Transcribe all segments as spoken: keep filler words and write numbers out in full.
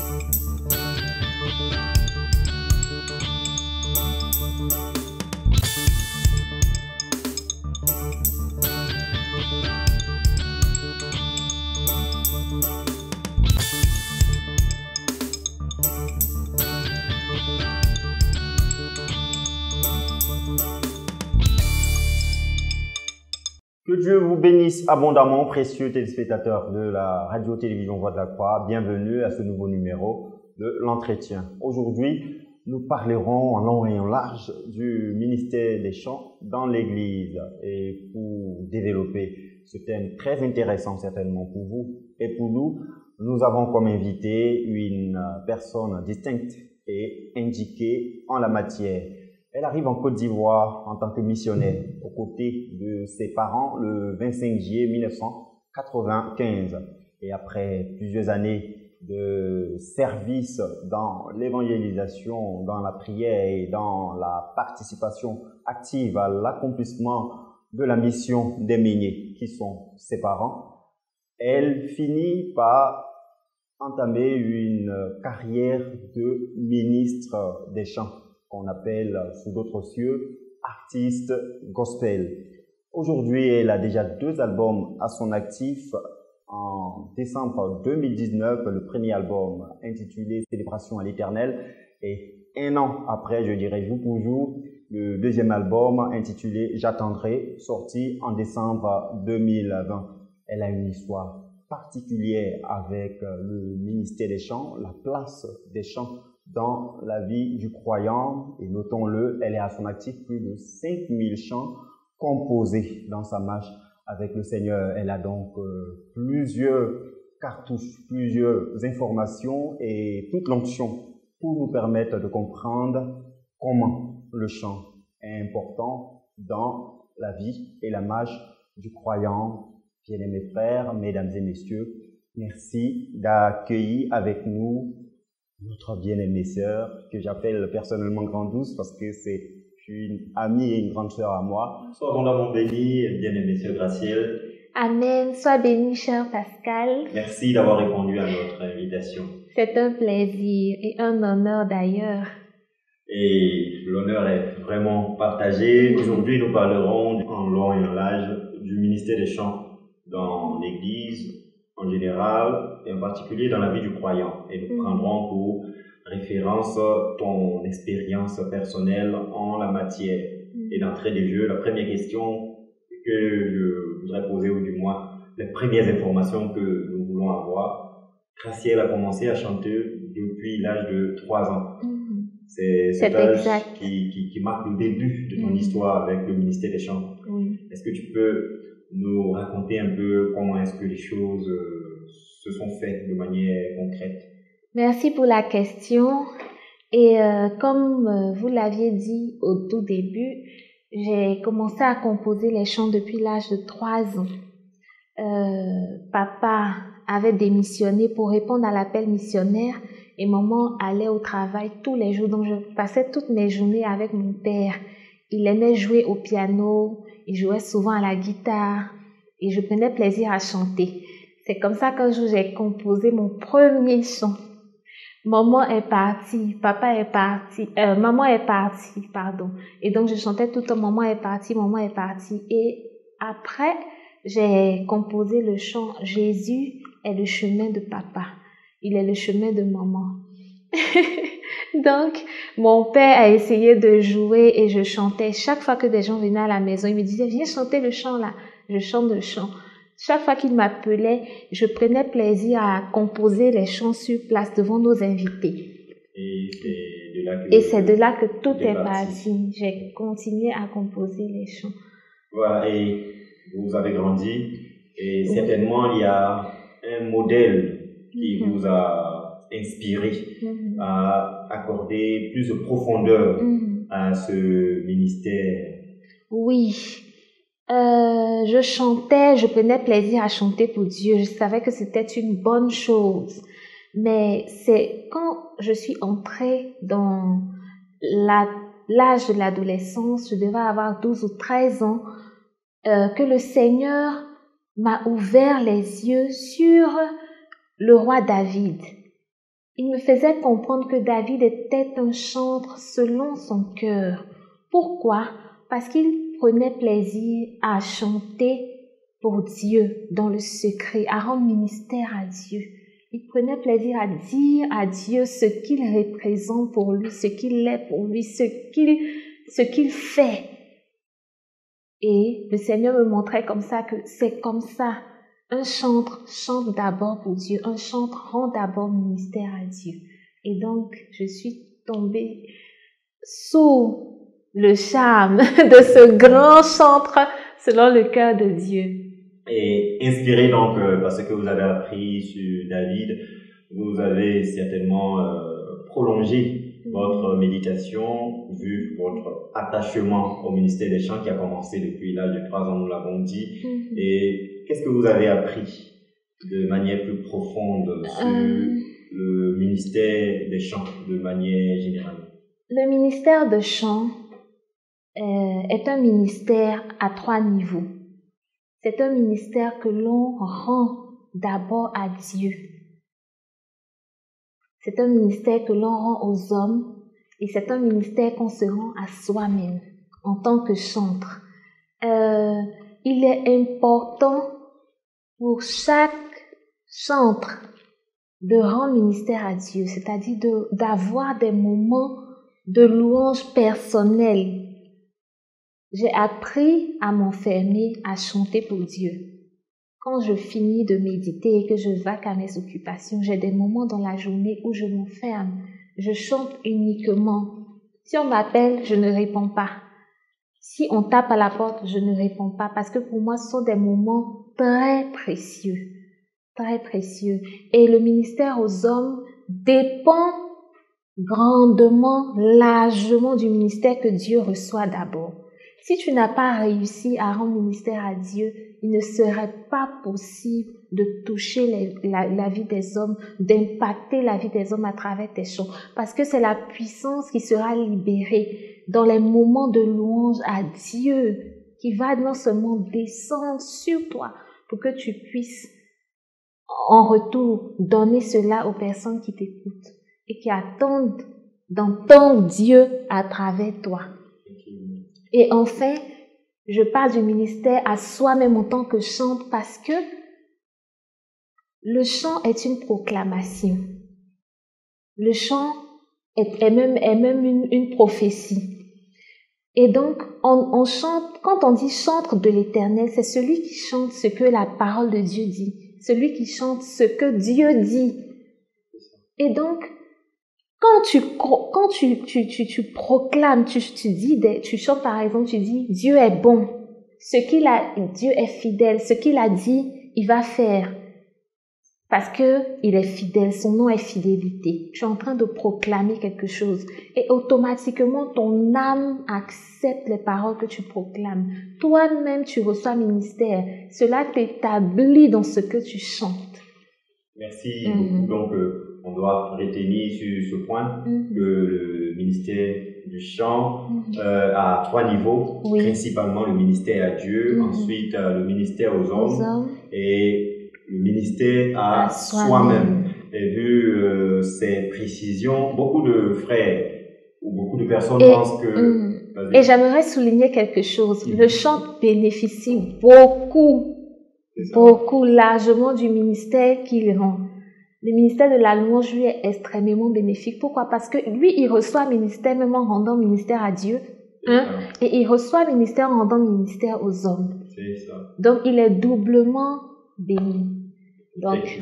Que Dieu vous bénisse abondamment, précieux téléspectateurs de la radio-télévision Voix de la Croix. Bienvenue à ce nouveau numéro de l'entretien. Aujourd'hui, nous parlerons en long et en large du ministère des chants dans l'Église. Et pour développer ce thème très intéressant certainement pour vous et pour nous, nous avons comme invité une personne distincte et indiquée en la matière. Elle arrive en Côte d'Ivoire en tant que missionnaire aux côtés de ses parents le vingt-cinq juillet mille neuf cent quatre-vingt-quinze. Et après plusieurs années de service dans l'évangélisation, dans la prière et dans la participation active à l'accomplissement de la mission des Meuniers, qui sont ses parents, elle finit par entamer une carrière de ministre des chants, qu'on appelle sous d'autres cieux artiste gospel. Aujourd'hui, elle a déjà deux albums à son actif. En décembre deux mille dix-neuf, le premier album intitulé Célébration à l'Éternel, et un an après, je dirais jour pour jour, le deuxième album intitulé J'attendrai, sorti en décembre deux mille vingt. Elle a une histoire particulière avec le ministère des chants, la place des chants dans la vie du croyant, et notons-le, elle est à son actif plus de cinq mille chants composés dans sa marche avec le Seigneur. Elle a donc euh, plusieurs cartouches, plusieurs informations et toute l'onction pour nous permettre de comprendre comment le chant est important dans la vie et la marche du croyant. Bien-aimés frères, mesdames et messieurs, merci d'accueillir avec nous notre bien-aimée sœur, que j'appelle personnellement Grande Douce parce que c'est une amie et une grande sœur à moi. Sois abondamment bénie, bien-aimée sœur Gracielle. Amen. Sois béni, cher Pascal. Merci d'avoir répondu à notre invitation. C'est un plaisir et un honneur d'ailleurs. Et l'honneur est vraiment partagé. Aujourd'hui, nous parlerons en long et en large du ministère des chants dans l'Église en général et en particulier dans la vie du croyant. Et nous mmh. prendrons pour référence ton expérience personnelle en la matière. Mmh. Et d'entrée de jeu, la première question que je voudrais poser, ou du moins les premières informations que nous voulons avoir, Gracielle a commencé à chanter depuis l'âge de trois ans. Mmh. C'est cet âge qui, qui, qui marque le début de ton mmh. histoire avec le ministère des chants. Mmh. Est-ce que tu peux nous raconter un peu comment est-ce que les choses euh, se sont faites de manière concrète? Merci pour la question. Et euh, comme euh, vous l'aviez dit au tout début, j'ai commencé à composer les chants depuis l'âge de trois ans. Euh, papa avait démissionné pour répondre à l'appel missionnaire et maman allait au travail tous les jours. Donc je passais toutes mes journées avec mon père. Il aimait jouer au piano. Il jouait souvent à la guitare et je prenais plaisir à chanter. C'est comme ça qu'un jour j'ai composé mon premier chant. Maman est partie, papa est parti, euh, maman est partie, pardon. Et donc je chantais tout le temps, maman est partie, maman est partie. Et après, j'ai composé le chant Jésus est le chemin de papa. Il est le chemin de maman. Donc, mon père a essayé de jouer et je chantais. Chaque fois que des gens venaient à la maison, il me disait, viens chanter le chant là. Je chante le chant. Chaque fois qu'il m'appelait, je prenais plaisir à composer les chants sur place devant nos invités. Et c'est de là que, et c'est de là que tout est parti. J'ai continué à composer les chants. Voilà, et vous avez grandi et oui. Certainement il y a un modèle qui mm-hmm. vous a inspiré mm-hmm. à accorder plus de profondeur mm-hmm. à ce ministère. Oui, euh, je chantais, je prenais plaisir à chanter pour Dieu. Je savais que c'était une bonne chose. Mais c'est quand je suis entrée dans la, l'âge de l'adolescence, je devais avoir douze ou treize ans, euh, que le Seigneur m'a ouvert les yeux sur le roi David. il me faisait comprendre que David était un chantre selon son cœur. Pourquoi? Parce qu'il prenait plaisir à chanter pour Dieu dans le secret, à rendre ministère à Dieu. Il prenait plaisir à dire à Dieu ce qu'il représente pour lui, ce qu'il est pour lui, ce qu'il, ce qu'il fait. Et le Seigneur me montrait comme ça que c'est comme ça. Un chantre chante d'abord pour Dieu. Un chantre rend d'abord ministère à Dieu. Et donc, je suis tombée sous le charme de ce grand chantre selon le cœur de Dieu. Et inspiré donc euh, par ce que vous avez appris sur David, vous avez certainement euh, prolongé votre méditation, vu votre attachement au ministère des Chants qui a commencé depuis l'âge de trois ans, nous l'avons dit. Mm-hmm. Et qu'est-ce que vous avez appris de manière plus profonde sur euh... le ministère des Chants de manière générale? Le ministère des Chants euh, est un ministère à trois niveaux. C'est un ministère que l'on rend d'abord à Dieu. C'est un ministère que l'on rend aux hommes et c'est un ministère qu'on se rend à soi-même en tant que chantre. Euh, il est important pour chaque chantre de rendre ministère à Dieu, c'est-à-dire de, d'avoir des moments de louange personnelle. J'ai appris à m'enfermer, à chanter pour Dieu. Quand je finis de méditer et que je vaque à mes occupations, j'ai des moments dans la journée où je m'enferme. Je chante uniquement. Si on m'appelle, je ne réponds pas. Si on tape à la porte, je ne réponds pas. Parce que pour moi, ce sont des moments très précieux. Très précieux. Et le ministère aux hommes dépend grandement, largement du ministère que Dieu reçoit d'abord. Si tu n'as pas réussi à rendre ministère à Dieu, il ne serait pas possible de toucher les, la, la vie des hommes, d'impacter la vie des hommes à travers tes chants. Parce que c'est la puissance qui sera libérée dans les moments de louange à Dieu qui va non seulement descendre sur toi pour que tu puisses en retour donner cela aux personnes qui t'écoutent et qui attendent d'entendre Dieu à travers toi. Et enfin, je parle du ministère à soi-même en tant que chante parce que le chant est une proclamation. Le chant est, est même, est même une, une prophétie. Et donc, on, on chante, quand on dit chantre de l'Éternel, c'est celui qui chante ce que la parole de Dieu dit, celui qui chante ce que Dieu dit. Et donc, Quand tu, quand tu, tu, tu, tu proclames, tu, tu dis, des, tu chantes par exemple, tu dis, Dieu est bon. Ce qu'il a, Dieu est fidèle. Ce qu'il a dit, il va faire. Parce que il est fidèle. Son nom est fidélité. Tu es en train de proclamer quelque chose. Et automatiquement, ton âme accepte les paroles que tu proclames. Toi-même, tu reçois ministère. Cela t'établit dans ce que tu chantes. Merci mm-hmm. beaucoup. Donc, euh, on doit retenir sur ce point mm-hmm. que le ministère du chant mm-hmm. euh, a trois niveaux, oui. Principalement le ministère à Dieu, mm-hmm. ensuite euh, le ministère aux hommes, aux hommes et le ministère à, à soi-même. soi-même. Et vu euh, ces précisions, beaucoup de frères ou beaucoup de personnes et, pensent que... Mm, et j'aimerais souligner quelque chose. Mm-hmm. Le chant bénéficie beaucoup, beaucoup, largement du ministère qu'il rend. Le ministère de la louange, lui, est extrêmement bénéfique. Pourquoi? Parce que lui, il reçoit ministère même en rendant ministère à Dieu. Hein? Et il reçoit ministère en rendant ministère aux hommes. C'est ça. Donc, il est doublement béni. Donc...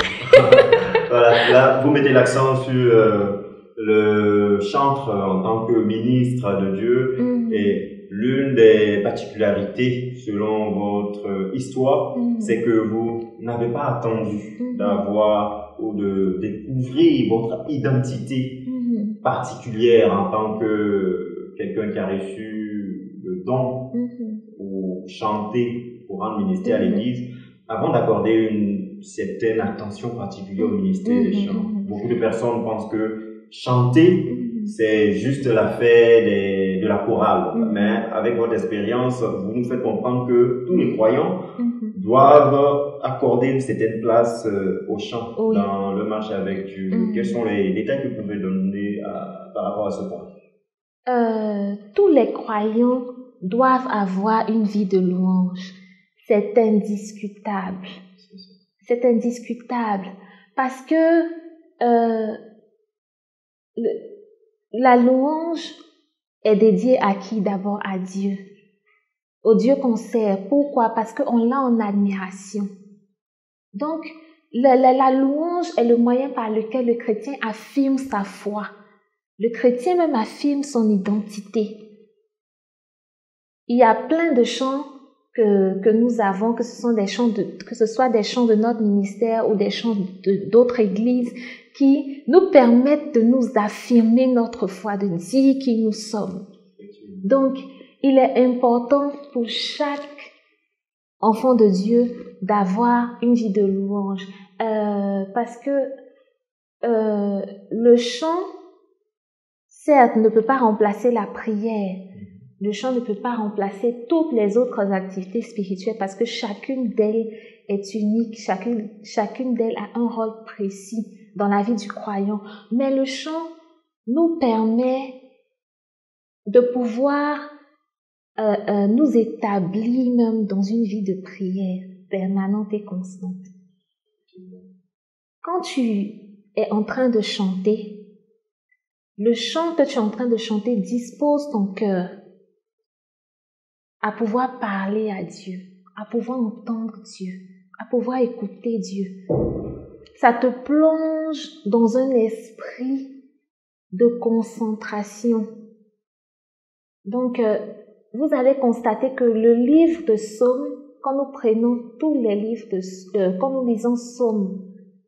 voilà, là, vous mettez l'accent sur euh, le chantre en tant que ministre de Dieu. Mm-hmm. Et l'une des particularités, selon votre histoire, mm-hmm. c'est que vous n'avez pas attendu mm-hmm. d'avoir ou de découvrir votre identité mm-hmm. particulière en tant que quelqu'un qui a reçu le don mm-hmm. pour chanter, pour rendre ministère mm-hmm. à l'Église, avant d'accorder une certaine attention particulière au ministère mm-hmm. des chants. Beaucoup de personnes pensent que chanter, mm-hmm. c'est juste l'affaire des, de la chorale. Mm-hmm. Mais avec votre expérience, vous nous faites comprendre que tous les croyants mm-hmm. doivent accorder une certaine place euh, au chant Oui. dans le marche avec Dieu. Mm. Quels sont les détails que vous pouvez donner à, par rapport à ce point? Euh, tous les croyants doivent avoir une vie de louange. C'est indiscutable. C'est indiscutable. Parce que euh, le, la louange est dédiée à qui? D'abord à Dieu. Au Dieu qu'on sert. Pourquoi? Parce qu'on l'a en admiration. Donc, la, la, la louange est le moyen par lequel le chrétien affirme sa foi. Le chrétien même affirme son identité. Il y a plein de chants que, que nous avons, que ce sont des chants de, que ce soit des chants de notre ministère ou des chants de, d'autres églises qui nous permettent de nous affirmer notre foi, de dire qui nous sommes. Donc, il est important pour chaque enfant de Dieu d'avoir une vie de louange. Euh, parce que euh, le chant, certes, ne peut pas remplacer la prière. Le chant ne peut pas remplacer toutes les autres activités spirituelles parce que chacune d'elles est unique, chacune, chacune d'elles a un rôle précis dans la vie du croyant. Mais le chant nous permet de pouvoir euh, euh, nous établir même dans une vie de prière permanente et constante. Quand tu es en train de chanter, le chant que tu es en train de chanter dispose ton cœur à pouvoir parler à Dieu, à pouvoir entendre Dieu, à pouvoir écouter Dieu. Ça te plonge dans un esprit de concentration. Donc, euh, vous allez constater que le livre de Psaumes, quand nous prenons tous les livres, de, euh, quand nous lisons Psaumes,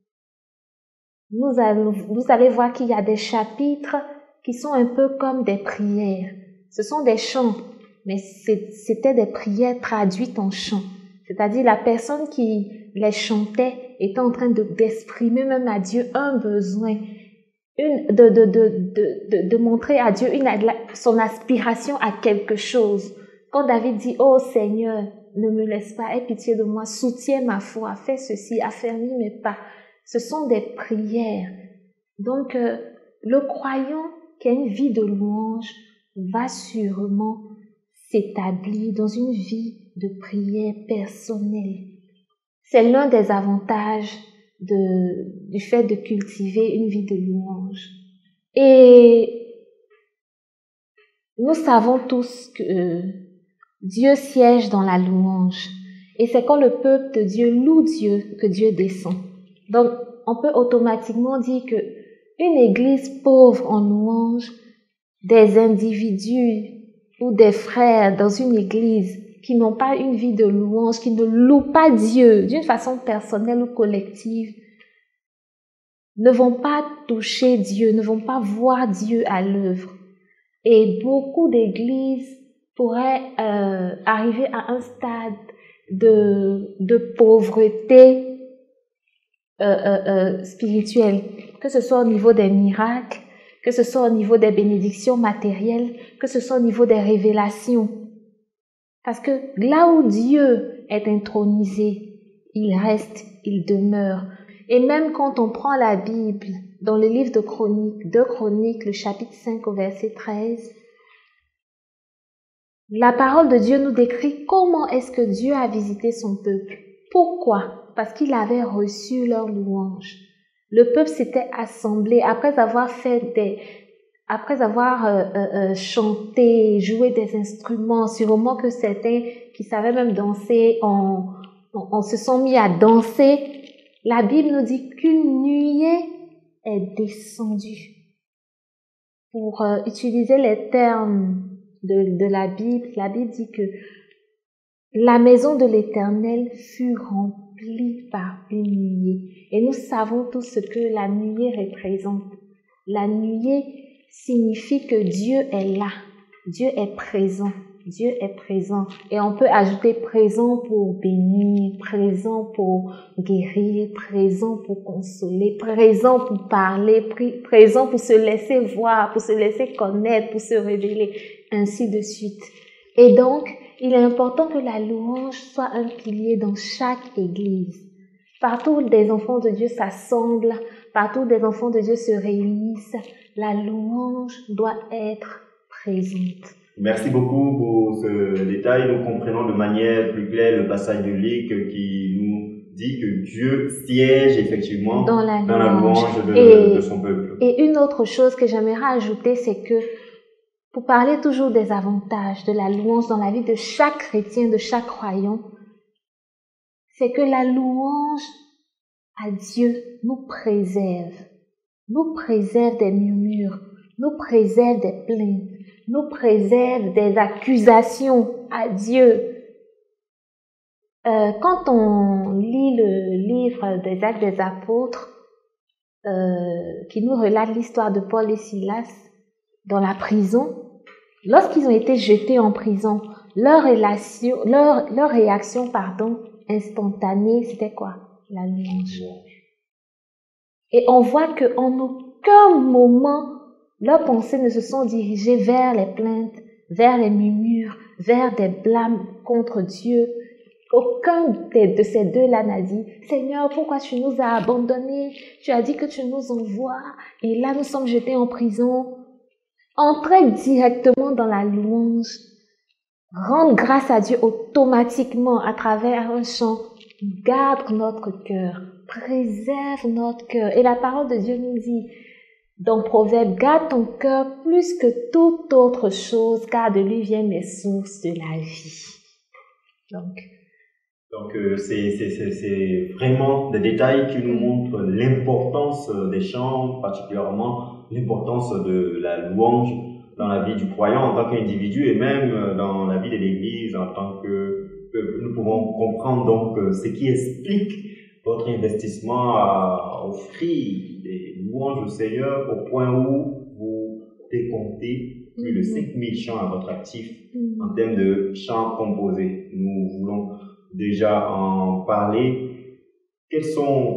nous allons, vous allez voir qu'il y a des chapitres qui sont un peu comme des prières. Ce sont des chants, mais c'était des prières traduites en chants. C'est-à-dire la personne qui les chantait était en train de, d'exprimer même à Dieu un besoin, une, de, de, de, de, de, de montrer à Dieu une, son aspiration à quelque chose. Quand David dit « Oh Seigneur, ne me laisse pas, aie pitié de moi, soutiens ma foi, fais ceci, affermis mes pas », ce sont des prières. Donc, euh, le croyant qui a une vie de louange va sûrement s'établir dans une vie de prière personnelle. C'est l'un des avantages de, du fait de cultiver une vie de louange. Et nous savons tous que euh, Dieu siège dans la louange. Et c'est quand le peuple de Dieu loue Dieu que Dieu descend. Donc, on peut automatiquement dire que une église pauvre en louange, des individus ou des frères dans une église qui n'ont pas une vie de louange, qui ne louent pas Dieu d'une façon personnelle ou collective, ne vont pas toucher Dieu, ne vont pas voir Dieu à l'œuvre. Et beaucoup d'églises pourraient euh, arriver à un stade de, de pauvreté euh, euh, euh, spirituelle, que ce soit au niveau des miracles, que ce soit au niveau des bénédictions matérielles, que ce soit au niveau des révélations. Parce que là où Dieu est intronisé, il reste, il demeure. Et même quand on prend la Bible, dans le livre de Chroniques, de Chroniques, le chapitre cinq au verset treize, la parole de Dieu nous décrit comment est-ce que Dieu a visité son peuple. Pourquoi? Parce qu'il avait reçu leur louange. Le peuple s'était assemblé après avoir fait des, après avoir euh, euh, chanté, joué des instruments, sûrement que certains qui savaient même danser, on, on, on se sont mis à danser. La Bible nous dit qu'une nuée est descendue. Pour euh, utiliser les termes de, de la Bible, la Bible dit que la maison de l'Éternel fut remplie par une nuée. Et nous savons tous ce que la nuée représente. La nuée signifie que Dieu est là. Dieu est présent. Dieu est présent. Et on peut ajouter présent pour bénir, présent pour guérir, présent pour consoler, présent pour parler, présent pour se laisser voir, pour se laisser connaître, pour se révéler, ainsi de suite. Et donc, il est important que la louange soit un pilier dans chaque église. partout où des enfants de Dieu s'assemblent, partout où des enfants de Dieu se réunissent, la louange doit être présente. Merci beaucoup pour ce détail. Nous comprenons de manière plus claire le passage de Luc qui nous dit que Dieu siège effectivement dans la louange, dans la louange de, et, de son peuple. Et une autre chose que j'aimerais ajouter, c'est que pour parler toujours des avantages de la louange dans la vie de chaque chrétien, de chaque croyant, c'est que la louange à Dieu nous préserve, nous préserve des murmures, nous préserve des plaintes, nous préserve des accusations à Dieu. Euh, quand on lit le livre des Actes des Apôtres, euh, qui nous relate l'histoire de Paul et Silas dans la prison, lorsqu'ils ont été jetés en prison, leur, relation, leur, leur réaction pardon, instantanée, c'était quoi? La louange. Et on voit qu'en aucun moment, leurs pensées ne se sont dirigées vers les plaintes, vers les murmures, vers des blâmes contre Dieu. Aucun de ces deux-là n'a dit « Seigneur, pourquoi tu nous as abandonnés? Tu as dit que tu nous envoies et là nous sommes jetés en prison. » Entrer directement dans la louange, rendre grâce à Dieu automatiquement à travers un chant, garde notre cœur, préserve notre cœur. Et la parole de Dieu nous dit dans Proverbe, garde ton cœur plus que toute autre chose, car de lui viennent les sources de la vie. Donc, Donc euh, c'est, c'est, c'est, c'est vraiment des détails qui nous montrent l'importance des chants, particulièrement l'importance de la louange dans la vie du croyant en tant qu'individu et même dans la vie de l'Église en tant que peuple. Nous pouvons comprendre donc ce qui explique votre investissement à offrir des louanges au Seigneur au point où vous décomptez plus de cinq mille chants à votre actif en termes de chants composés. Nous voulons déjà en parler. Quelles sont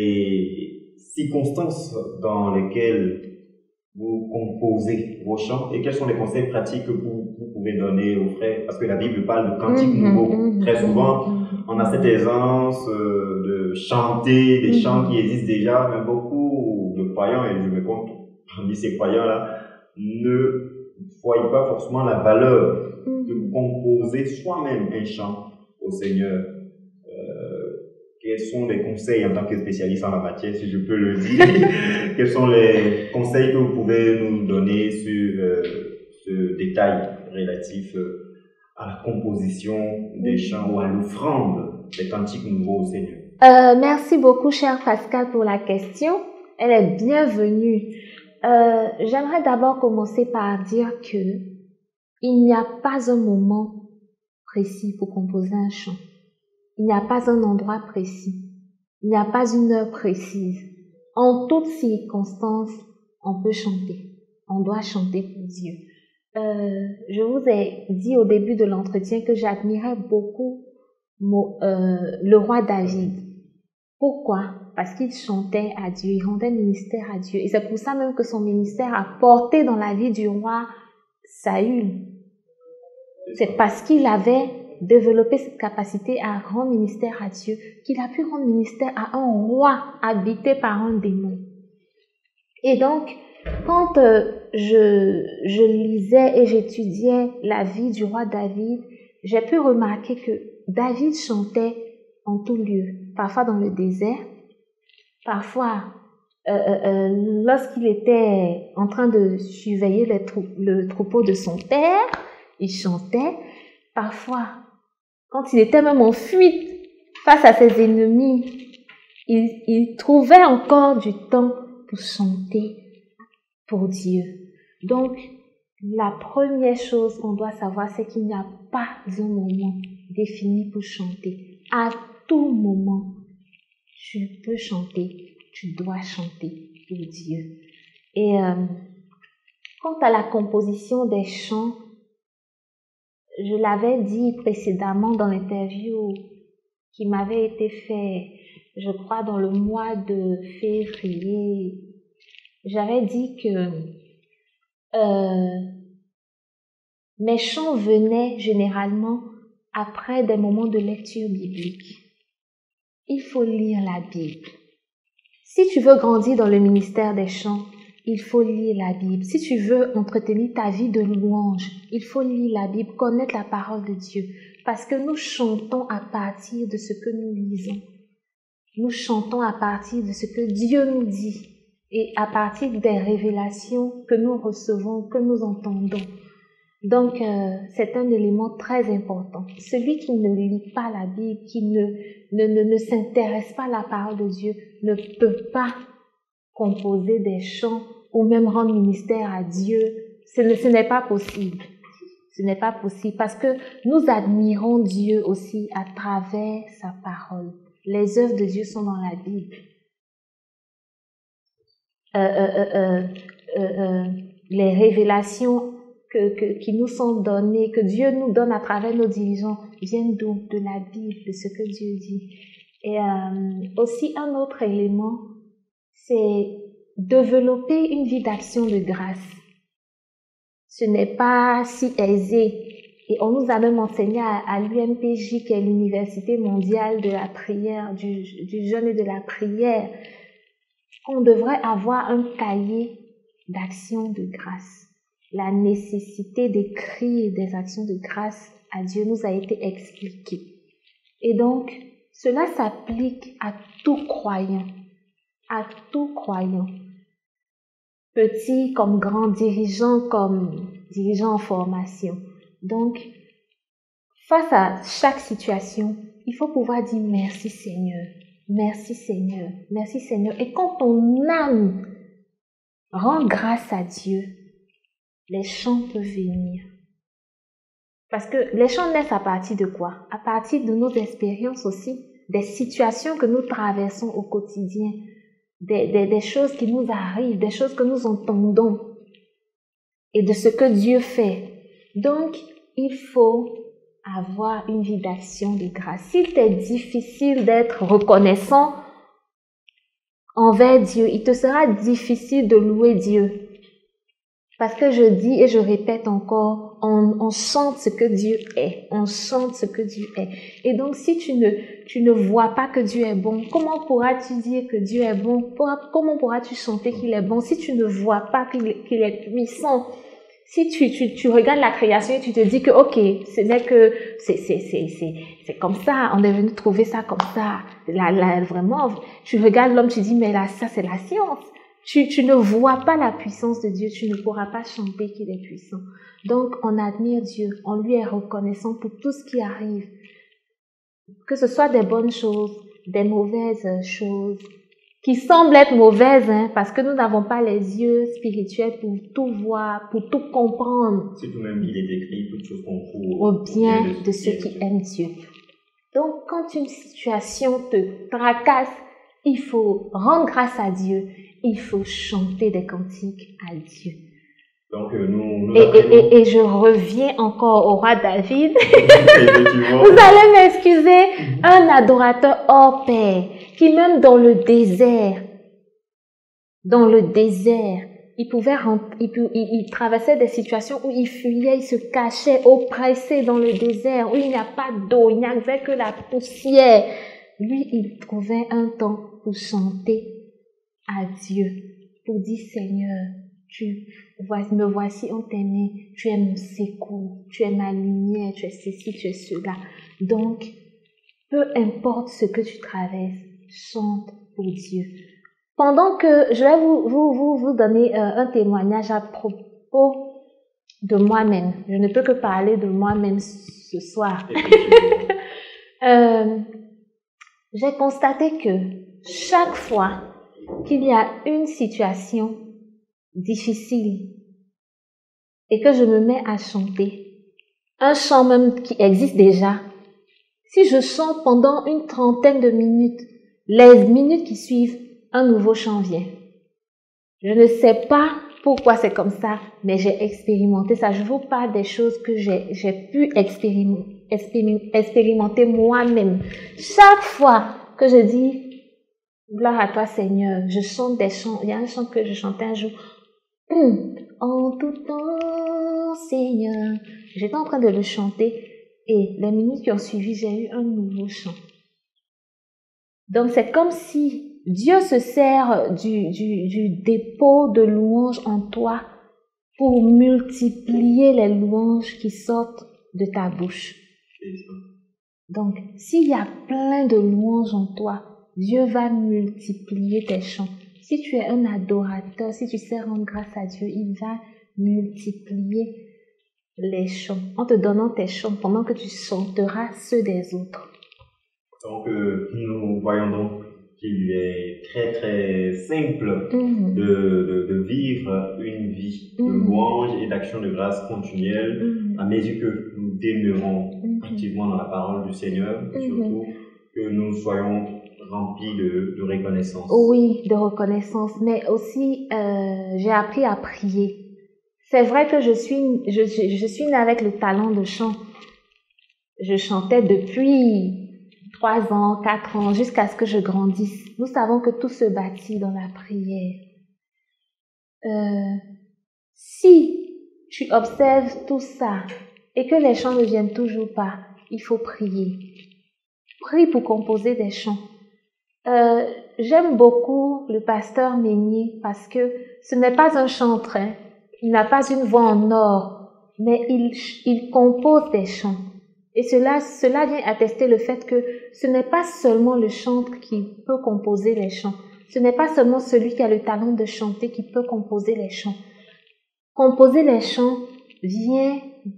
les circonstances dans lesquelles vous composez vos chants et quels sont les conseils pratiques que vous, vous pouvez donner aux frères? Parce que la Bible parle de cantiques mmh, nouveaux. Mmh, Très souvent, mmh, on a cette aisance euh, de chanter des mmh. chants qui existent déjà, mais beaucoup de croyants, et je me compte parmi ces croyants-là, ne voient pas forcément la valeur mmh. de composer soi-même un chant au Seigneur. Euh, quels sont les conseils en tant que spécialiste en la matière, si je peux le dire? Quels sont les conseils que vous pouvez nous donner sur euh, ce détail relatif euh, à la composition des chants ou à l'offrande des cantiques nouveaux au Seigneur? Euh, merci beaucoup, cher Pascal, pour la question. Elle est bienvenue. Euh, j'aimerais d'abord commencer par dire que il n'y a pas un moment précis pour composer un chant. Il n'y a pas un endroit précis. Il n'y a pas une heure précise. En toutes circonstances, on peut chanter. On doit chanter pour Dieu. Euh, je vous ai dit au début de l'entretien que j'admirais beaucoup mon, euh, le roi David. Pourquoi? Parce qu'il chantait à Dieu, il rendait ministère à Dieu. Et c'est pour ça même que son ministère a porté dans la vie du roi Saül. C'est parce qu'il avait développé cette capacité à rendre ministère à Dieu qu'il a pu rendre ministère à un roi habité par un démon. Et donc, quand euh, je, je lisais et j'étudiais la vie du roi David, j'ai pu remarquer que David chantait en tout lieu, parfois dans le désert, parfois euh, euh, lorsqu'il était en train de surveiller le, trou- le troupeau de son père, il chantait, parfois quand il était même en fuite face à ses ennemis, il, il trouvait encore du temps pour chanter pour Dieu. Donc, la première chose qu'on doit savoir, c'est qu'il n'y a pas un moment défini pour chanter. À tout moment, tu peux chanter, tu dois chanter pour Dieu. Et euh, quant à la composition des chants, je l'avais dit précédemment dans l'interview qui m'avait été faite, je crois, dans le mois de février. J'avais dit que euh, mes chants venaient généralement après des moments de lecture biblique. il faut lire la Bible. Si tu veux grandir dans le ministère des chants, il faut lire la Bible. Si tu veux entretenir ta vie de louange, il faut lire la Bible, connaître la parole de Dieu. Parce que nous chantons à partir de ce que nous lisons. Nous chantons à partir de ce que Dieu nous dit et à partir des révélations que nous recevons, que nous entendons. Donc, euh, c'est un élément très important. Celui qui ne lit pas la Bible, qui ne, ne, ne, ne s'intéresse pas à la parole de Dieu, ne peut pas composer des chants ou même rendre ministère à Dieu. Ce, ne, ce n'est pas possible. Ce n'est pas possible parce que nous admirons Dieu aussi à travers sa parole. Les œuvres de Dieu sont dans la Bible. Euh, euh, euh, euh, euh, les révélations que, que, qui nous sont données, que Dieu nous donne à travers nos dirigeants, viennent donc de la Bible, de ce que Dieu dit. Et euh, aussi un autre élément, c'est développer une vie d'action de grâce. Ce n'est pas si aisé. Et on nous a même enseigné à, à l'U M P J, qui est l'Université mondiale de la prière, du, du jeûne et de la prière, qu'on devrait avoir un cahier d'action de grâce. La nécessité d'écrire des actions de grâce à Dieu nous a été expliquée. Et donc, cela s'applique à tout croyant, à tout croyant. Petit comme grand, dirigeant comme dirigeant en formation. Donc, face à chaque situation, il faut pouvoir dire merci Seigneur, merci Seigneur, merci Seigneur. Et quand ton âme rend grâce à Dieu, les chants peuvent venir. Parce que les chants naissent à partir de quoi? À partir de nos expériences aussi, des situations que nous traversons au quotidien. Des, des, des choses qui nous arrivent, des choses que nous entendons et de ce que Dieu fait. Donc, il faut avoir une vie d'action de grâce. S'il t'est difficile d'être reconnaissant envers Dieu, il te sera difficile de louer Dieu. Parce que je dis et je répète encore, on, on chante ce que Dieu est. On chante ce que Dieu est. Et donc, si tu ne, tu ne vois pas que Dieu est bon, comment pourras-tu dire que Dieu est bon? Comment pourras-tu chanter qu'il est bon si tu ne vois pas qu'il, qu'il est puissant? Si tu, tu, tu regardes la création et tu te dis que, ok, ce n'est que, c'est, c'est, c'est, c'est, c'est comme ça, on est venu trouver ça comme ça. Là, là, vraiment, tu regardes l'homme, tu dis, mais là, ça, c'est la science. Tu, tu ne vois pas la puissance de Dieu, tu ne pourras pas chanter qu'il est puissant. Donc, on admire Dieu, on lui est reconnaissant pour tout ce qui arrive. Que ce soit des bonnes choses, des mauvaises choses, qui semblent être mauvaises, hein, parce que nous n'avons pas les yeux spirituels pour tout voir, pour tout comprendre. C'est tout même qu'il est écrit, toutes choses concourent au bien de, de ceux qui aiment Dieu. Donc, quand une situation te tracasse, il faut rendre grâce à Dieu. Il faut chanter des cantiques à Dieu. Donc, euh, nous, nous et, et, et, et je reviens encore au roi David. Vous allez m'excuser, un adorateur hors pair, qui même dans le désert, dans le désert, il pouvait rentrer, il, il, il traversait des situations où il fuyait, il se cachait, oppressé dans le désert, où il n'y a pas d'eau, il n'y avait que la poussière. Lui, il trouvait un temps pour chanter à Dieu, pour dire Seigneur, tu me voici en tes mains, tu es mon secours, tu es ma lumière, tu es ceci, tu es cela. Donc, peu importe ce que tu traverses, chante pour Dieu. Pendant que je vais vous, vous, vous, vous donner euh, un témoignage à propos de moi-même, je ne peux que parler de moi-même ce soir. euh, j'ai constaté que chaque fois qu'il y a une situation difficile et que je me mets à chanter, un chant même qui existe déjà, si je chante pendant une trentaine de minutes, les minutes qui suivent, un nouveau chant vient. Je ne sais pas pourquoi c'est comme ça, mais j'ai expérimenté ça. Je vous parle des choses que j'ai, j'ai pu expérimenter, expérimenter moi-même. Chaque fois que je dis gloire à toi Seigneur, je chante des chants. Il y a un chant que je chantais un jour. En tout temps Seigneur, j'étais en train de le chanter et les minutes qui ont suivi, j'ai eu un nouveau chant. Donc, c'est comme si Dieu se sert du, du, du dépôt de louanges en toi pour multiplier les louanges qui sortent de ta bouche. Donc, s'il y a plein de louanges en toi, Dieu va multiplier tes chants. Si tu es un adorateur, si tu sais rendre grâce à Dieu, il va multiplier les chants en te donnant tes chants pendant que tu chanteras ceux des autres. Donc, euh, nous voyons donc qu'il est très très simple Mm-hmm. de, de, de vivre une vie de Mm-hmm. louange et d'action de grâce continuelle Mm-hmm. à mesure que nous demeurons Mm-hmm. activement dans la parole du Seigneur, et Mm-hmm. surtout que nous soyons remplis de, de reconnaissance. Oui, de reconnaissance, mais aussi euh, j'ai appris à prier. C'est vrai que je suis, je, je, je suis née avec le talent de chant. Je chantais depuis trois ans, quatre ans, jusqu'à ce que je grandisse. Nous savons que tout se bâtit dans la prière. Euh, si tu observes tout ça et que les chants ne viennent toujours pas, il faut prier. Prie pour composer des chants. Euh, j'aime beaucoup le pasteur Meunier parce que ce n'est pas un chanteur, hein. Il n'a pas une voix en or, mais il, il compose des chants. Et cela, cela vient attester le fait que ce n'est pas seulement le chanteur qui peut composer les chants. Ce n'est pas seulement celui qui a le talent de chanter qui peut composer les chants. Composer les chants vient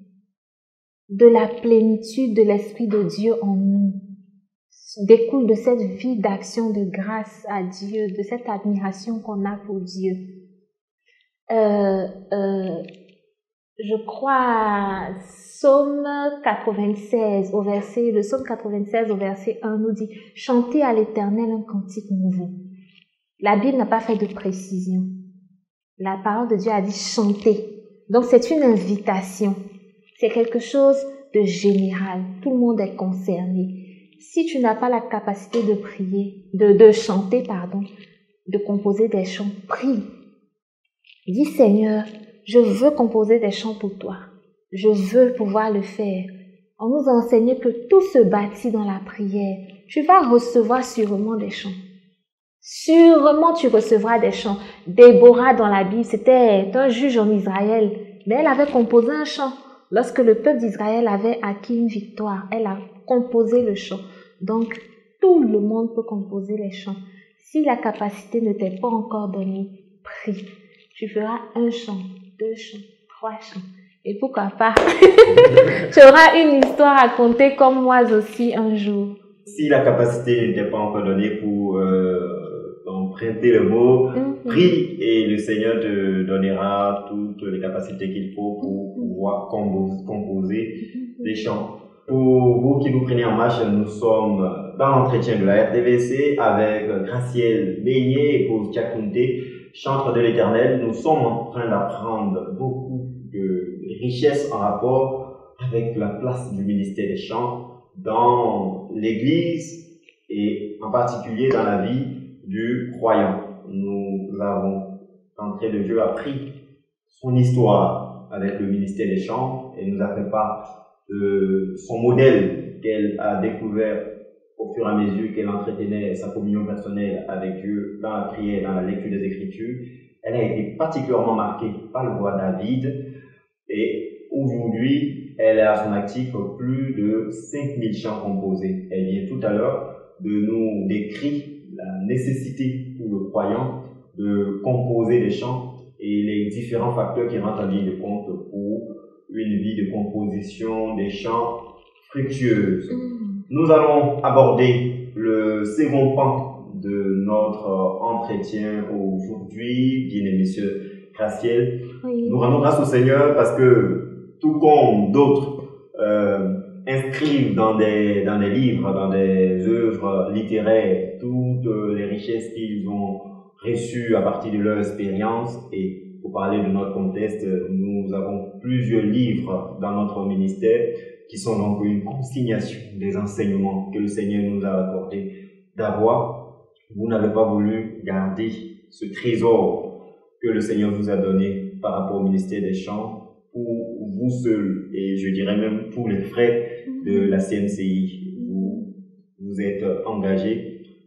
de la plénitude de l'Esprit de Dieu en nous. Découle de cette vie d'action de grâce à Dieu, de cette admiration qu'on a pour Dieu. Euh, euh, je crois, Psaume quatre-vingt-seize au verset, le Psaume quatre-vingt-seize au verset un nous dit « Chantez à l'Éternel un cantique nouveau ». La Bible n'a pas fait de précision. La parole de Dieu a dit « Chantez ». Donc c'est une invitation. C'est quelque chose de général. Tout le monde est concerné. Si tu n'as pas la capacité de prier, de, de chanter, pardon, de composer des chants, prie. Dis Seigneur, je veux composer des chants pour toi. Je veux pouvoir le faire. On nous a enseigné que tout se bâtit dans la prière. Tu vas recevoir sûrement des chants. Sûrement tu recevras des chants. Déborah dans la Bible, c'était un juge en Israël, mais elle avait composé un chant. Lorsque le peuple d'Israël avait acquis une victoire, elle a composé le chant. Donc, tout le monde peut composer les chants. Si la capacité ne t'est pas encore donnée, prie. Tu feras un chant, deux chants, trois chants. Et pourquoi pas, tu auras une histoire à conter comme moi aussi un jour. Si la capacité ne t'est pas encore donnée pour euh, emprunter le mot, mm-hmm. prie et le Seigneur te donnera toutes les capacités qu'il faut pour pouvoir composer mm-hmm. des chants. Pour vous qui nous prenez en marche, nous sommes dans l'entretien de la R T V C avec Gracielle Meunier et Paul Tchakounte, chantre de l'Éternel. Nous sommes en train d'apprendre beaucoup de richesses en rapport avec la place du ministère des chants dans l'Église et en particulier dans la vie du croyant. Nous avons, d'entrée de Dieu, appris son histoire avec le ministère des chants et nous a fait part de son modèle qu'elle a découvert au fur et à mesure qu'elle entretenait sa communion personnelle avec Dieu dans la prière, dans la lecture des Écritures. Elle a été particulièrement marquée par le roi David et aujourd'hui, elle a à son actif plus de cinq mille chants composés. Elle vient tout à l'heure de nous décrire la nécessité pour le croyant de composer des chants et les différents facteurs qui rentrent en ligne de compte pour une vie de composition des chants fructueuse. Mmh. Nous allons aborder le second pan de notre entretien aujourd'hui, bien-aimé monsieur Gracielle. Oui. Nous rendons grâce au Seigneur parce que tout comme d'autres euh, inscrivent dans des, dans des livres, dans des œuvres littéraires, toutes les richesses qu'ils ont reçues à partir de leur expérience. Et pour parler de notre contexte, nous avons plusieurs livres dans notre ministère qui sont donc une consignation des enseignements que le Seigneur nous a accordé d'avoir. Vous n'avez pas voulu garder ce trésor que le Seigneur vous a donné par rapport au ministère des chants pour vous seul et je dirais même pour les frais de la C N C I. Vous vous êtes engagé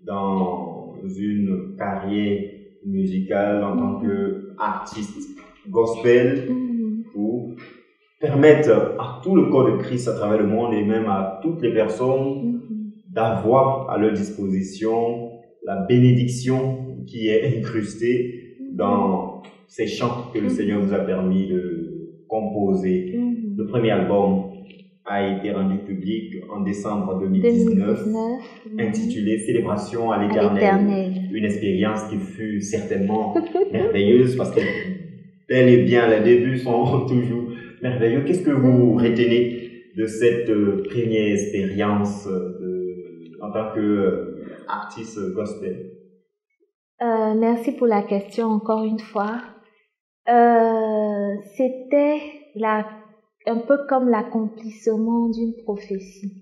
dans une carrière musicale en tant qu'artiste gospel pour permettre à tout le corps de Christ à travers le monde et même à toutes les personnes d'avoir à leur disposition la bénédiction qui est incrustée dans ces chants que le Seigneur nous a permis de composer. Le premier album a été rendu public en décembre deux mille dix-neuf, intitulé Célébration à l'Éternel. Une expérience qui fut certainement merveilleuse parce que bel et bien les débuts sont toujours merveilleux. Qu'est-ce que vous retenez de cette première expérience de, en tant qu'artiste gospel? Euh, merci pour la question encore une fois. Euh, c'était la, un peu comme l'accomplissement d'une prophétie.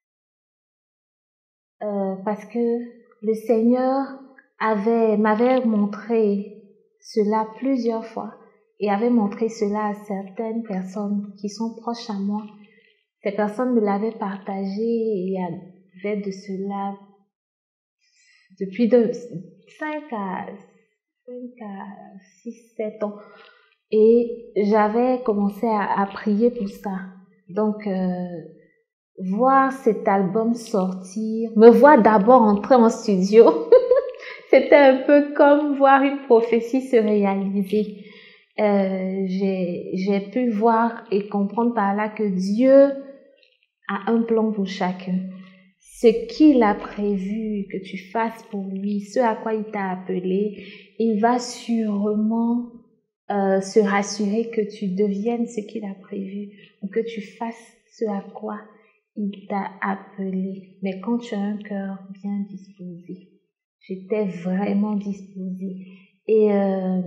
Euh, parce que le Seigneur avait, m'avait montré cela plusieurs fois et avait montré cela à certaines personnes qui sont proches à moi. Ces personnes me l'avaient partagé il y avait de cela depuis de cinq à six, sept ans. Et j'avais commencé à, à prier pour ça. Donc, euh, voir cet album sortir, me voir d'abord entrer en studio, c'était un peu comme voir une prophétie se réaliser. Euh, j'ai, j'ai pu voir et comprendre par là que Dieu a un plan pour chacun. Ce qu'il a prévu que tu fasses pour lui, ce à quoi il t'a appelé, il va sûrement euh, se rassurer que tu deviennes ce qu'il a prévu ou que tu fasses ce à quoi il t'a appelé. Mais quand tu as un cœur bien disposé, j'étais vraiment disposée. Et euh,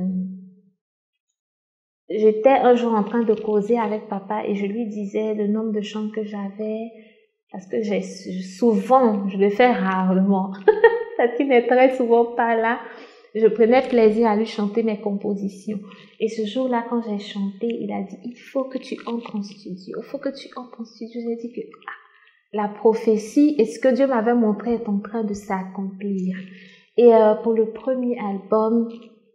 j'étais un jour en train de causer avec papa et je lui disais le nombre de chants que j'avais, parce que j'ai souvent, je le fais rarement, parce qu'il n'est très souvent pas là, je prenais plaisir à lui chanter mes compositions. Et ce jour-là, quand j'ai chanté, il a dit, il faut que tu entres en studio, il faut que tu entres en studio. J'ai dit que ah, la prophétie et ce que Dieu m'avait montré est en train de s'accomplir. Et euh, pour le premier album,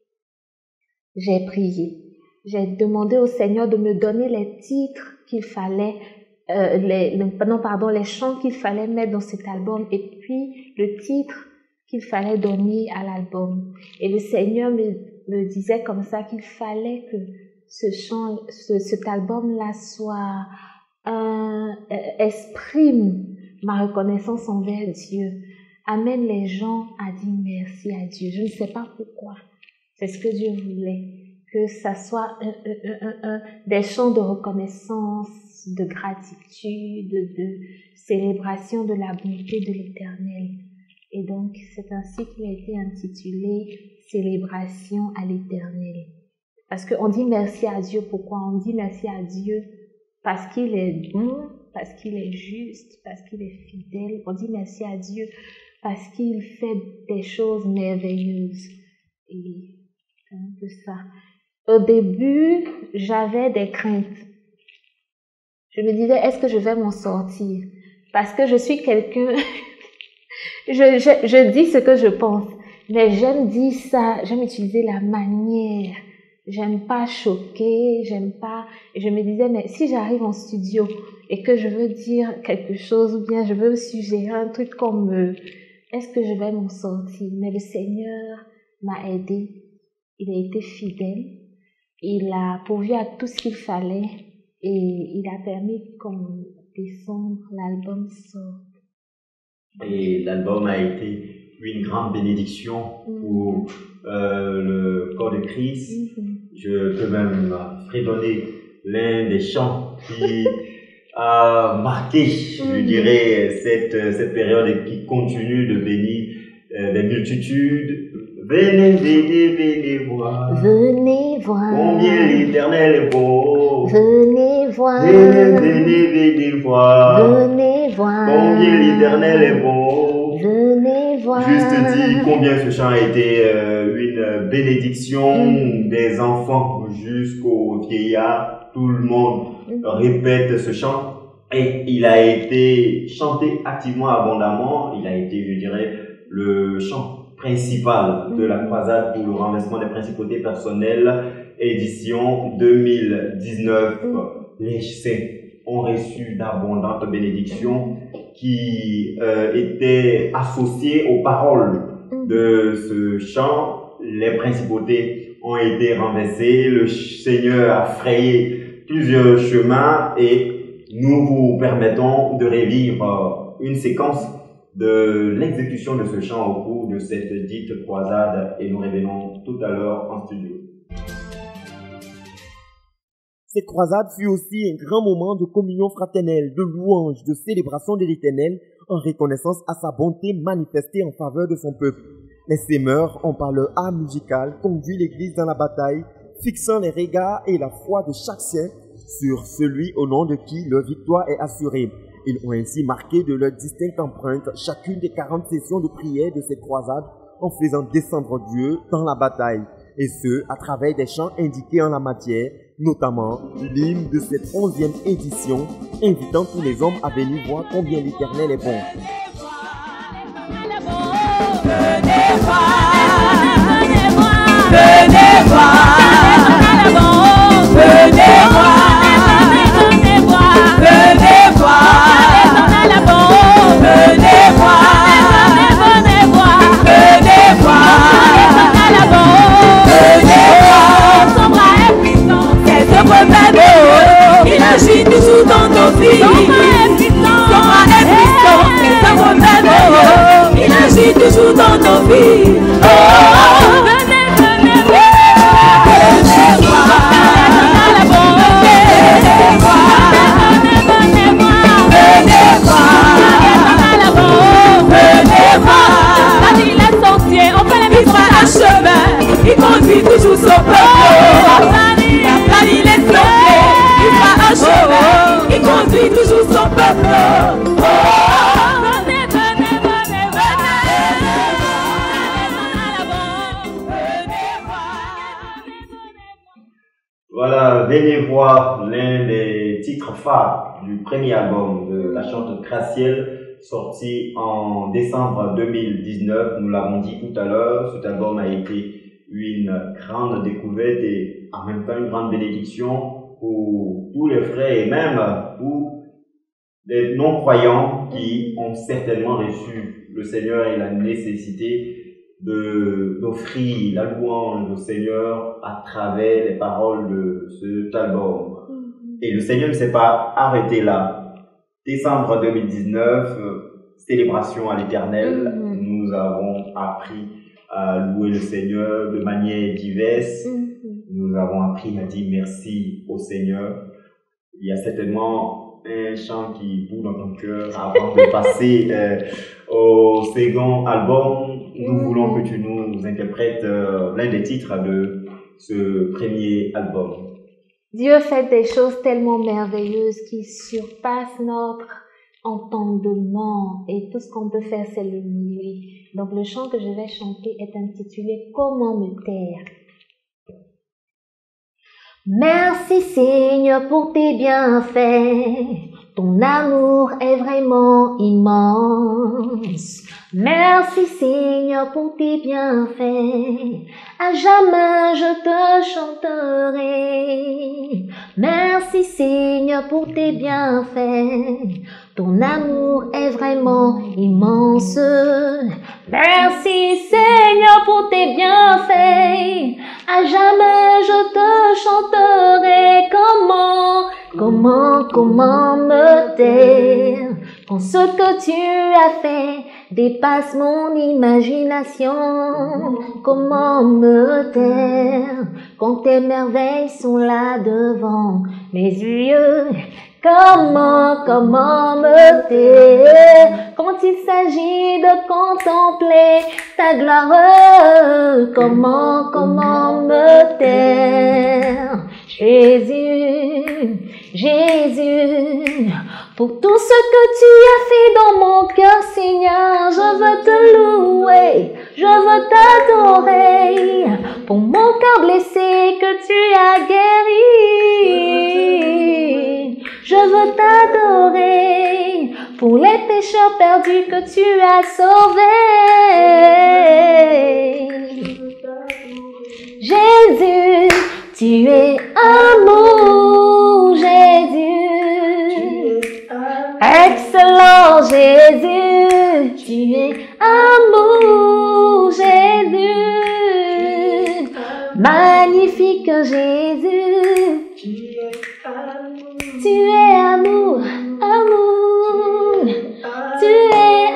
j'ai prié. J'ai demandé au Seigneur de me donner les titres qu'il fallait Euh, les, les, non, pardon, les chants qu'il fallait mettre dans cet album et puis le titre qu'il fallait donner à l'album. Et le Seigneur me, me disait comme ça qu'il fallait que ce chant, ce, cet album-là soit un, euh, exprime ma reconnaissance envers Dieu, amène les gens à dire merci à Dieu. Je ne sais pas pourquoi. C'est ce que Dieu voulait. Que ça soit un, un, un, un, des chants de reconnaissance, de gratitude, de célébration de la bonté de l'Éternel. Et donc, c'est ainsi qu'il a été intitulé « Célébration à l'Éternel ». Parce qu'on dit merci à Dieu. Pourquoi? On dit merci à Dieu parce qu'il est bon, parce qu'il est juste, parce qu'il est fidèle. On dit merci à Dieu parce qu'il fait des choses merveilleuses. Et c'est un peu ça. Au début, j'avais des craintes. Je me disais, est-ce que je vais m'en sortir? Parce que je suis quelqu'un, je, je, je dis ce que je pense, mais j'aime dire ça, j'aime utiliser la manière, j'aime pas choquer, j'aime pas, et je me disais, mais si j'arrive en studio et que je veux dire quelque chose ou bien je veux suggérer un truc comme, euh, est-ce que je vais m'en sortir? Mais le Seigneur m'a aidé, il a été fidèle. Il a pourvu à tout ce qu'il fallait et il a permis qu'en décembre, l'album sorte. Et l'album a été une grande bénédiction mmh. pour euh, le corps de Christ. Mmh. Je peux même fredonner l'un des chants qui a marqué, mmh. je dirais, cette, cette période et qui continue de bénir euh, les multitudes. Venez, venez, venez voir. Venez voir. Combien l'Éternel est beau. Venez voir. Venez, venez, venez voir. Venez voir. Combien l'Éternel est beau. Venez voir. Juste dire combien ce chant a été euh, une bénédiction mmh. des enfants jusqu'aux vieillards. Tout le monde mmh. répète ce chant. Et il a été chanté activement, abondamment. Il a été, je dirais, le chant principal de la croisade pour le renversement des principautés personnelles, édition deux mille dix-neuf. Les saints ont reçu d'abondantes bénédictions qui euh, étaient associées aux paroles de ce chant. Les principautés ont été renversées, le Seigneur a frayé plusieurs chemins et nous vous permettons de revivre une séquence de l'exécution de ce chant au cours de cette dite croisade et nous revenons tout à l'heure en studio. Cette croisade fut aussi un grand moment de communion fraternelle, de louange, de célébration de l'Éternel en reconnaissance à sa bonté manifestée en faveur de son peuple. Les sémeurs ont par leur art musical conduit l'Église dans la bataille, fixant les regards et la foi de chaque saint sur celui au nom de qui leur victoire est assurée. Ils ont ainsi marqué de leur distincte empreinte chacune des quarante sessions de prière de cette croisade en faisant descendre Dieu dans la bataille, et ce, à travers des chants indiqués en la matière, notamment l'hymne de cette onzième édition, invitant tous les hommes à venir voir combien l'Éternel est bon. Venez voir, venez voir, venez voir, venez voir, venez voir, venez voir, venez voir, venez voir, venez voir, son bras est puissant, c'est ce remède, il agit toujours dans nos vies, son bras est puissant, son bras est puissant, c'est ce remède, il agit toujours dans nos vies. Oh, oh, venez, venez, venez voir, venez voir, venez voir, venez voir, venez voir. La ville est sentier, on fait les vies un chemin, il conduit toujours son peuple. La ville est sentier, il fera un chemin, il conduit toujours son peuple. Oh, venez, venez, venez, Voilà, venez voir l'un des titres phares du premier album de la chanteuse Gracielle, sorti en décembre deux mille dix-neuf. Nous l'avons dit tout à l'heure, cet album a été une grande découverte et en même temps une grande bénédiction pour tous les frères et même pour les non-croyants qui ont certainement reçu le Seigneur et la nécessité de d'offrir la louange au Seigneur à travers les paroles de cet album. Et le Seigneur ne s'est pas arrêté là. Décembre deux mille dix-neuf, euh, célébration à l'Éternel, mm-hmm. nous avons appris à louer le Seigneur de manière diverse. Mm-hmm. Nous avons appris à dire merci au Seigneur. Il y a certainement un chant qui bout dans ton cœur avant de passer euh, au second album. Nous mmh. voulons que tu nous interprètes euh, l'un des titres de ce premier album. Dieu fait des choses tellement merveilleuses qui surpassent notre entendement et tout ce qu'on peut faire c'est l'aimer. Donc le chant que je vais chanter est intitulé Comment me taire. Merci Seigneur pour tes bienfaits, ton amour est vraiment immense. Merci Seigneur pour tes bienfaits, à jamais je te chanterai. Merci Seigneur pour tes bienfaits, ton amour est vraiment immense. Merci Seigneur pour tes bienfaits, à jamais je te chanterai. Comment, comment, comment me taire quand ce que tu as fait dépasse mon imagination? Comment me taire quand tes merveilles sont là devant mes yeux? Comment, comment me taire quand il s'agit de contempler ta gloire? Comment, comment me taire? Jésus, Jésus, pour tout ce que tu as fait dans mon cœur, Seigneur, je veux te louer, je veux t'adorer, pour mon cœur blessé que tu as guéri. Je veux t'adorer pour les pécheurs perdus que tu as sauvés. Jésus, tu es amour, Jésus. Excellent Jésus, tu es amour, Jésus. Magnifique Jésus, tu es amour, amour, tu es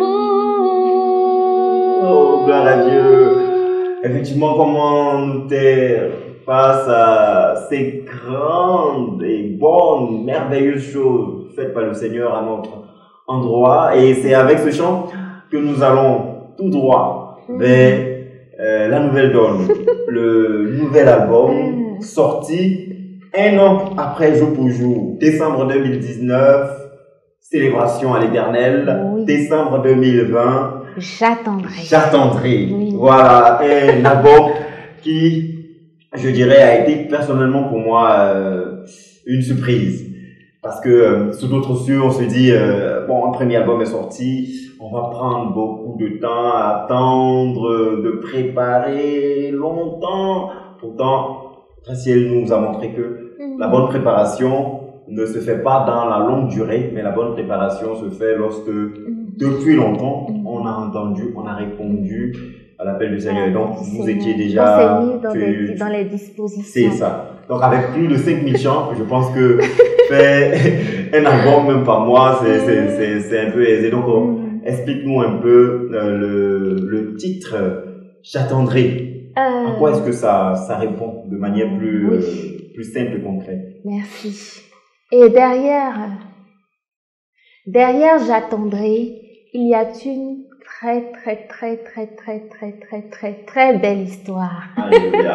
amour. Oh, gloire à Dieu. Effectivement, comment nous taire face à ces grandes et bonnes, merveilleuses choses faites par le Seigneur à notre endroit. Et c'est avec ce chant que nous allons tout droit vers euh, la nouvelle donne, le nouvel album sorti un an après jour pour jour, décembre deux mille dix-neuf, célébration à l'Éternel, Oui. décembre deux mille vingt, J'attendrai. J'attendrai. Oui. Voilà, un album qui, je dirais, a été personnellement pour moi euh, une surprise. Parce que euh, sous d'autres cieux, on se dit, euh, bon, un premier album est sorti, on va prendre beaucoup de temps à attendre, de préparer longtemps. Pourtant, le ciel nous a montré que la bonne préparation ne se fait pas dans la longue durée, mais la bonne préparation se fait lorsque, depuis longtemps, on a entendu, on a répondu à l'appel du Seigneur. Et donc, vous étiez déjà... On s'est mis dans, tu- les, dans les dispositions. C'est ça. Donc, avec plus de cinq mille chants, je pense que faire un album, même par mois, c'est, c'est, c'est, c'est un peu aisé. Donc, on- explique-nous un peu euh, le, le titre euh, J'attendrai. Euh, À quoi est-ce que ça, ça répond de manière plus, Oui. euh, plus simple et concrète? Merci. Et derrière, derrière j'attendrai, il y a une très, très, très, très, très, très, très, très, très belle histoire. Alléluia.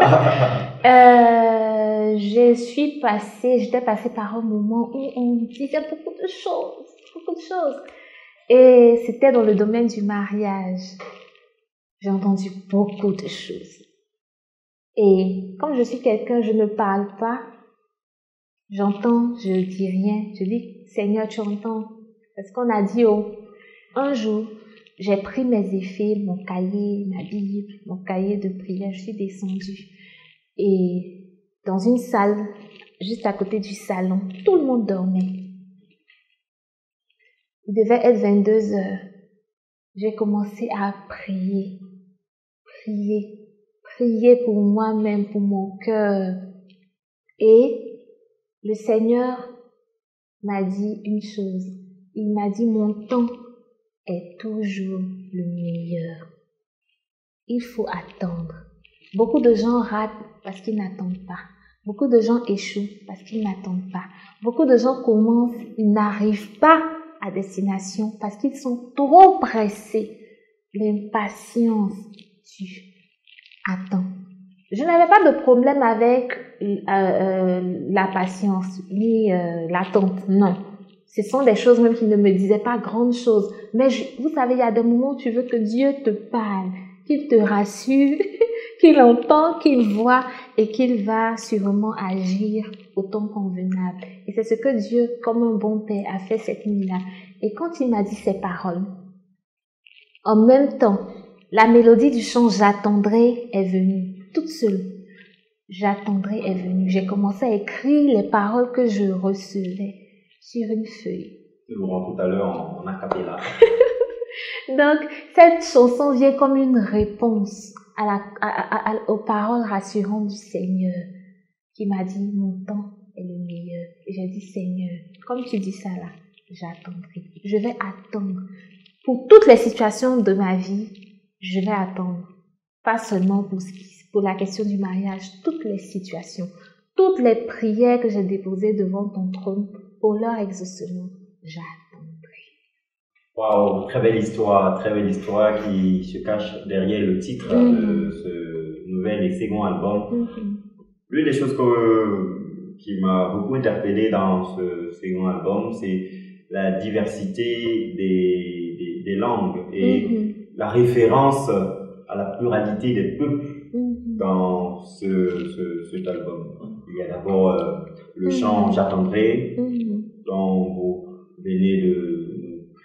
Euh, je suis passée, j'étais passée par un moment où on me disait beaucoup de choses, beaucoup de choses. Et c'était dans le domaine du mariage. J'ai entendu beaucoup de choses. Et comme je suis quelqu'un, je ne parle pas. J'entends, je ne dis rien. Je dis, Seigneur, tu entends. Parce qu'on a dit, oh, un jour, j'ai pris mes effets, mon cahier, ma Bible, mon cahier de prière, je suis descendue. Et dans une salle, juste à côté du salon, tout le monde dormait. Il devait être vingt-deux heures. J'ai commencé à prier, prier, prier pour moi-même, pour mon cœur. Et le Seigneur m'a dit une chose. Il m'a dit, mon temps est toujours le meilleur. Il faut attendre. Beaucoup de gens ratent parce qu'ils n'attendent pas. Beaucoup de gens échouent parce qu'ils n'attendent pas. Beaucoup de gens commencent, ils n'arrivent pas à destination parce qu'ils sont trop pressés. L'impatience tue. Attends. Je n'avais pas de problème avec euh, euh, la patience ni euh, l'attente, non. Ce sont des choses même qui ne me disaient pas grandes choses. Mais je, vous savez, il y a des moments où tu veux que Dieu te parle, qu'il te rassure, qu'il entend, qu'il voit et qu'il va sûrement agir au temps convenable. Et c'est ce que Dieu, comme un bon père, a fait cette nuit-là. Et quand il m'a dit ces paroles, en même temps, la mélodie du chant « J'attendrai » est venue, toute seule. « J'attendrai » est venue. J'ai commencé à écrire les paroles que je recevais sur une feuille. Nous l'aurons tout à l'heure en, en acapella. Donc, cette chanson vient comme une réponse à la, à, à, à, aux paroles rassurantes du Seigneur qui m'a dit, mon temps est le meilleur. Et j'ai dit, Seigneur, comme tu dis ça là, j'attendrai. Je vais attendre. Pour toutes les situations de ma vie, je vais attendre. Pas seulement pour, ce qui, pour la question du mariage, toutes les situations, toutes les prières que j'ai déposées devant ton trône, pour leur exaucement, j'attendrai. Waouh, très belle histoire, très belle histoire qui se cache derrière le titre Mm-hmm. de ce nouvel et second album. Mm-hmm. L'une des choses que, qui m'a beaucoup interpellé dans ce second album, c'est la diversité des, des, des langues et Mm-hmm. la référence à la pluralité des peuples Mm-hmm. dans ce, ce, cet album. Il y a d'abord euh, le Mm-hmm. chant J'attendrai, Mm-hmm. dont vous venez de nous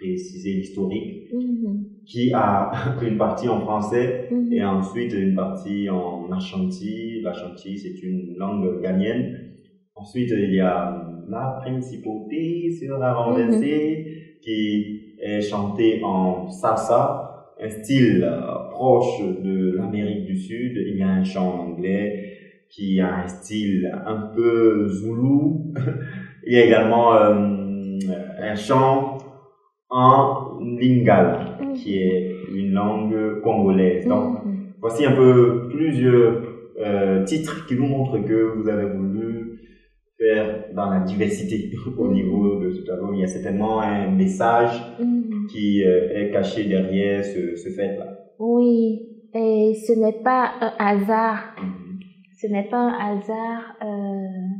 préciser l'historique, Mhm. qui a une partie en français Mhm. et ensuite une partie en Ashanti. L'Ashanti, c'est une langue ghanéenne. Ensuite, il y a La principauté sera renversée, qui est chantée en salsa, un style euh, proche de l'Amérique du Sud. Il y a un chant en anglais qui a un style un peu zoulou. Il y a également euh, un chant en lingala, Mhm. qui est une langue congolaise. Donc, Mhm. voici un peu plusieurs euh, titres qui nous montrent que vous avez voulu faire dans la diversité au Mhm. niveau de ce tableau. Il y a certainement un message Mhm. qui euh, est caché derrière ce, ce fait-là. Oui, et ce n'est pas un hasard. Mhm. Ce n'est pas un hasard. euh,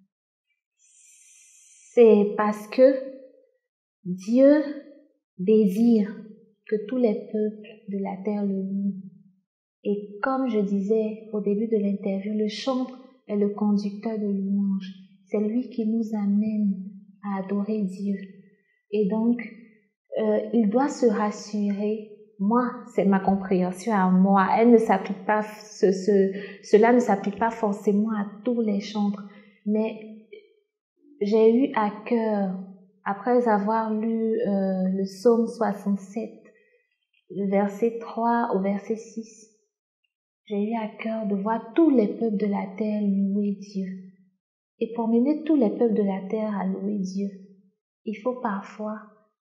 c'est parce que Dieu désire que tous les peuples de la terre le louent. Et comme je disais au début de l'interview, le chant est le conducteur de louange. C'est lui qui nous amène à adorer Dieu. Et donc, euh, il doit se rassurer. Moi, c'est ma compréhension à moi. Elle ne s'applique pas, ce, ce, cela ne s'applique pas forcément à tous les chantres. Mais j'ai eu à cœur, après avoir lu euh, le psaume soixante-sept, le verset trois au verset six, j'ai eu à cœur de voir tous les peuples de la terre louer Dieu. Et pour mener tous les peuples de la terre à louer Dieu, il faut parfois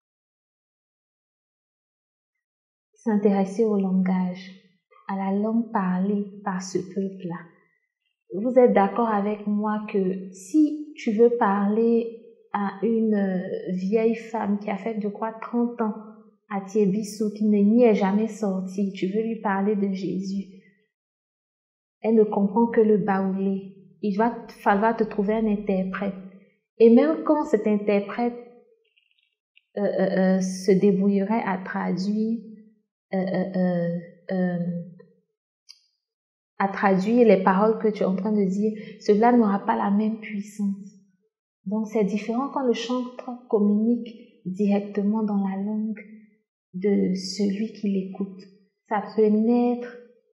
s'intéresser au langage, à la langue parlée par ce peuple-là. Vous êtes d'accord avec moi que si tu veux parler à une vieille femme qui a fait, je crois, trente ans à Thiébissou, qui n'y est jamais sortie, tu veux lui parler de Jésus, elle ne comprend que le baoulé. Il va falloir te trouver un interprète. Et même quand cet interprète euh, euh, euh, se débrouillerait à traduire, euh, euh, euh, à traduire les paroles que tu es en train de dire, cela n'aura pas la même puissance. Donc c'est différent quand le chanteur communique directement dans la langue de celui qui l'écoute. Ça pénètre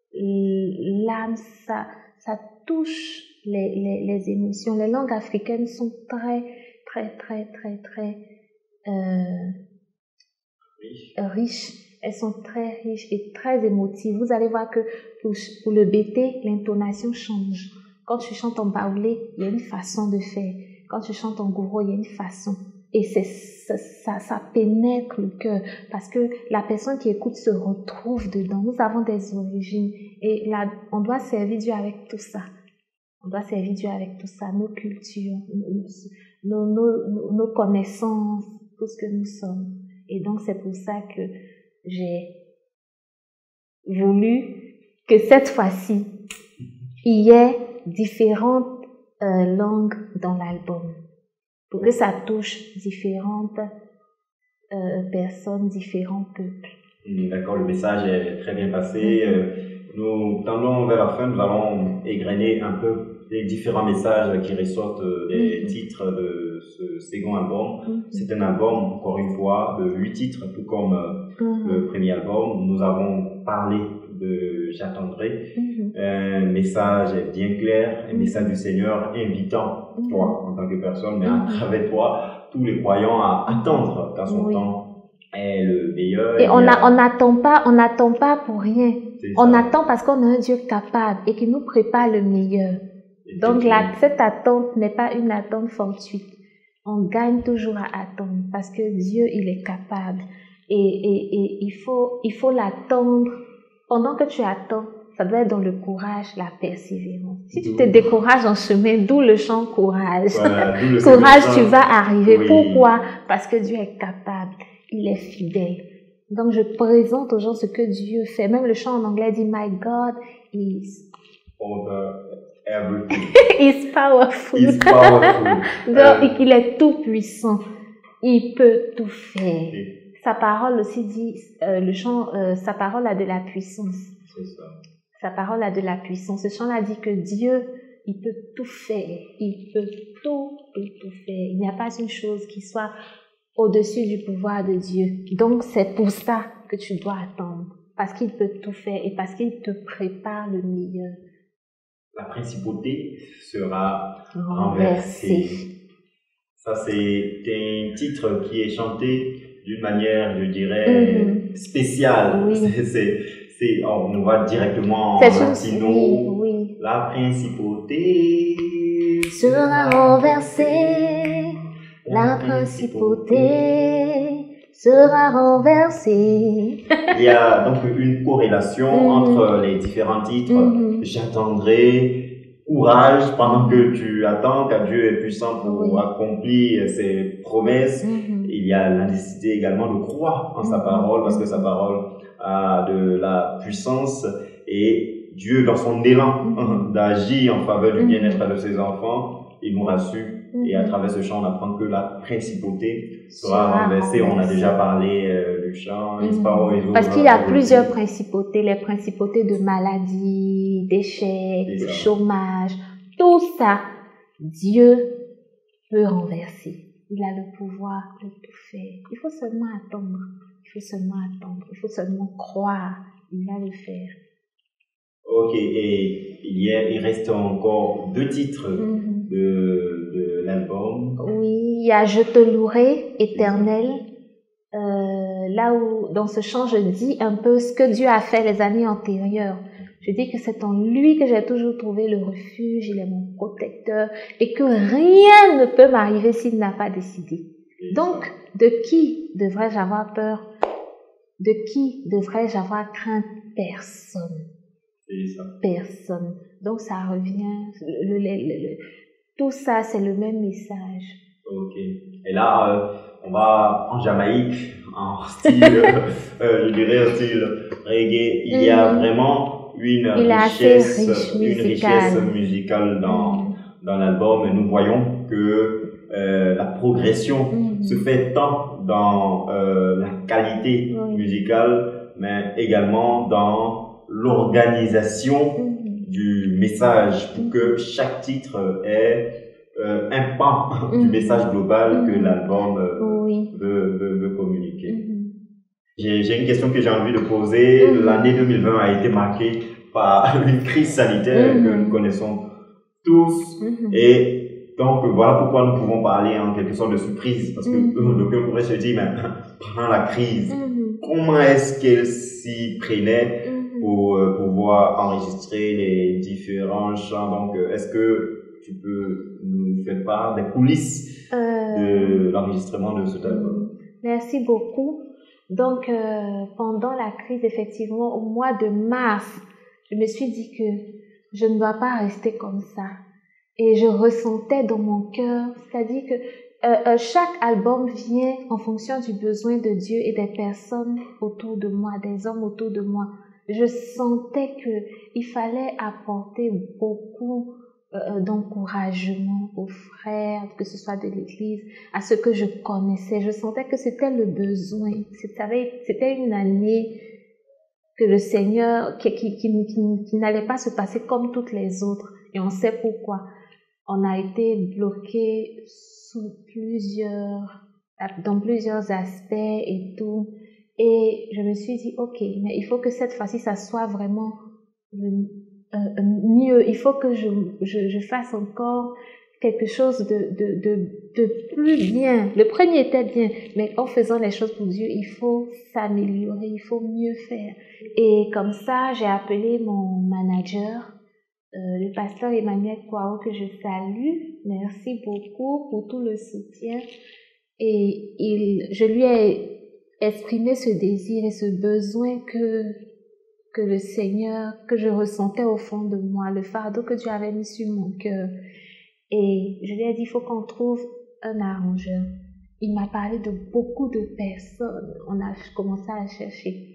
l'âme, ça, ça touche les, les, les émotions. Les langues africaines sont très, très, très, très, très euh, Oui. riches. Elles sont très riches et très émotives. Vous allez voir que pour, pour le B T, l'intonation change. Quand tu chantes en baoulé, il y a une façon de faire. Quand tu chantes en gouro, il y a une façon. Et c'est, ça, ça, ça pénètre le cœur parce que la personne qui écoute se retrouve dedans. Nous avons des origines et là, on doit servir Dieu avec tout ça. On doit servir Dieu avec tout ça, nos cultures, nos, nos, nos, nos connaissances, tout ce que nous sommes. Et donc, c'est pour ça que j'ai voulu que cette fois-ci, il y ait différentes euh, langues dans l'album. Pour que ça touche différentes euh, personnes, différents peuples. D'accord, le message est très bien passé. Mm-hmm. Euh, nous tendons vers la fin, nous allons égrener un peu les différents messages qui ressortent des mm-hmm. titres de ce second album. Mm-hmm. C'est un album, encore une fois, de huit titres, tout comme mm-hmm. le premier album. Nous avons parlé de J'attendrai. Mm-hmm. Un message bien clair, un mm-hmm. message du Seigneur invitant mm-hmm. toi en tant que personne, mais mm-hmm. à travers toi, tous les croyants à attendre qu'à son oui. temps est le meilleur. Et on n'attend pas, on n'attend pas pour rien. On attend parce qu'on a un Dieu capable et qui nous prépare le meilleur. Donc la, cette attente n'est pas une attente fortuite. On gagne toujours à attendre parce que Dieu, il est capable. Et, et, et il faut, il faut l'attendre. Pendant que tu attends, ça doit être dans le courage, la persévérance. Si tu te décourages en chemin, d'où le chant courage. Voilà, le courage, tu vas arriver. Oui. Pourquoi? Parce que Dieu est capable. Il est fidèle. Donc je présente aux gens ce que Dieu fait. Même le chant en anglais dit My God is over everything. is powerful. Is powerful. Donc euh... il est tout puissant. Il peut tout faire. Okay. Sa parole aussi dit, euh, le chant, euh, sa parole a de la puissance. C'est ça. Sa parole a de la puissance. Ce chant-là dit que Dieu, il peut tout faire. Il peut tout, tout, tout faire. Il n'y a pas une chose qui soit au-dessus du pouvoir de Dieu. Donc, c'est pour ça que tu dois attendre. Parce qu'il peut tout faire et parce qu'il te prépare le meilleur. La principauté sera Renversée. renversée. Ça, c'est un titre qui est chanté d'une manière, je dirais, Mhm. spéciale. Oui. C'est, c'est, c'est- on nous va directement en C'est une- latino. oui, oui. La principauté Sera renversée, la principauté sera renversée. Il y a donc une corrélation Mhm. entre les différents titres. Mhm. J'attendrai, courage pendant que tu attends, car Dieu est puissant pour Oui. accomplir ses promesses. Mhm. Il y a la nécessité également de croire en sa Mhm. parole, parce que sa parole a de la puissance, et Dieu, dans son élan Mhm. d'agir en faveur du Mhm. bien-être de ses enfants, il nous rassure. Et à Mhm. travers ce chant, on apprend que la principauté sera Sera renversée. On a renversée. déjà parlé euh, du chant. Mhm. Hispano Réseau, Parce qu'il y a euh, plusieurs principautés, les principautés de maladie, d'échec, C'est de ça. chômage, tout ça, Dieu peut renverser. Il a le pouvoir de tout faire. Il faut seulement attendre. Il faut seulement attendre. Il faut seulement croire. Il va le faire. Ok, et il, y a, il reste encore deux titres Mhm. de, de l'album. Oui, il y a Je te louerai, éternel. Euh, là où, dans ce chant, je dis un peu ce que Dieu a fait les années antérieures. Je dis que c'est en lui que j'ai toujours trouvé le refuge, il est mon protecteur et que rien ne peut m'arriver s'il n'a pas décidé. Donc, de qui devrais-je avoir peur? De qui devrais-je avoir crainte? Personne. C'est ça. Personne. Donc, ça revient, le, le, le, le, tout ça, c'est le même message. Ok. Et là, euh, on va en Jamaïque, en style, euh, je dirais en style reggae. Il y a Mhm. vraiment une Il est assez richesse, riche une musical. richesse musicale dans, Mhm. dans l'album. Et nous voyons que euh, la progression Mhm. se fait tant dans euh, la qualité Oui. musicale, mais également dans l'organisation Mhm. du message, pour Mhm. que chaque titre ait euh, un pan du Mhm. message global que Mhm. l'album euh, Oui. veut, veut, veut communiquer. Mhm. J'ai, j'ai une question que j'ai envie de poser. Mhm. L'année deux mille vingt a été marquée par une crise sanitaire que Mhm. nous connaissons tous. Mhm. Et donc, voilà pourquoi nous pouvons parler en quelque sorte de surprise. Parce que Mhm. euh, d'aucuns pourraient se dire, mais pendant la crise, Mhm. comment est-ce qu'elle s'y prenait Mhm. pour euh, pouvoir enregistrer les différents chants? Donc, euh, est-ce que tu peux nous faire part des coulisses Euh, de l'enregistrement de cet album? Merci beaucoup. Donc, euh, pendant la crise, effectivement, au mois de mars, je me suis dit que je ne dois pas rester comme ça. Et je ressentais dans mon cœur, c'est-à-dire que euh, euh, chaque album vient en fonction du besoin de Dieu et des personnes autour de moi, des hommes autour de moi. Je sentais que il fallait apporter beaucoup euh, d'encouragement aux frères, que ce soit de l'Église, à ceux que je connaissais. Je sentais que c'était le besoin. C'était, c'était une année que le Seigneur, qui, qui, qui, qui, qui n'allait pas se passer comme toutes les autres. Et on sait pourquoi. On a été bloqué sous plusieurs, dans plusieurs aspects et tout. Et je me suis dit, ok, mais il faut que cette fois-ci, ça soit vraiment euh, mieux. Il faut que je, je, je fasse encore quelque chose de, de, de, de plus bien. Le premier était bien, mais en faisant les choses pour Dieu, il faut s'améliorer, il faut mieux faire. Et comme ça, j'ai appelé mon manager, Euh, le pasteur Emmanuel Kouao, que je salue. Merci beaucoup pour tout le soutien. Et il, je lui ai exprimé ce désir et ce besoin que, que le Seigneur, que je ressentais au fond de moi, le fardeau que Dieu avait mis sur mon cœur. Et je lui ai dit, il faut qu'on trouve un arrangeur. Il m'a parlé de beaucoup de personnes. On a commencé à chercher.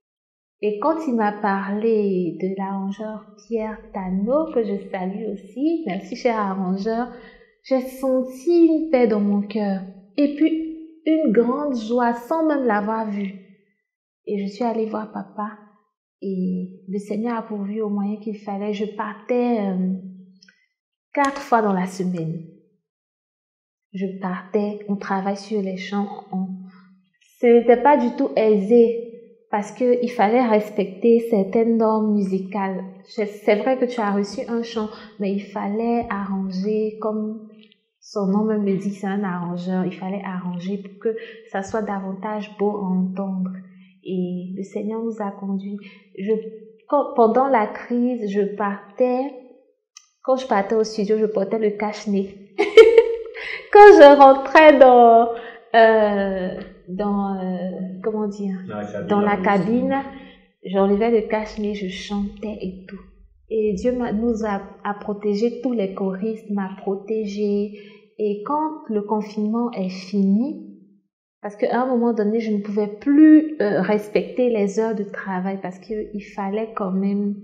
Et quand il m'a parlé de l'arrangeur Pierre Tano, que je salue aussi, merci cher arrangeur, j'ai senti une paix dans mon cœur. Et puis une grande joie sans même l'avoir vu. Et je suis allée voir papa et le Seigneur a pourvu au moyen qu'il fallait. Je partais euh, quatre fois dans la semaine. je partais, on travaille sur les chants. On... Ce n'était pas du tout aisé parce qu'il fallait respecter certaines normes musicales. C'est vrai que tu as reçu un chant, mais il fallait arranger, comme son nom même le dit, c'est un arrangeur. Il fallait arranger pour que ça soit davantage beau à entendre. Et le Seigneur nous a conduits. Je, quand, pendant la crise, je partais, quand je partais au studio, je portais le cache-nez. Quand je rentrais dans, euh, dans, euh, comment dire, dans la cabine, dans la cabine j'enlevais le cache-nez, je chantais et tout. Et Dieu nous a, a protégé, tous les choristes m'a protégé. Et quand le confinement est fini, parce qu'à un moment donné, je ne pouvais plus euh, respecter les heures de travail parce qu'il fallait quand même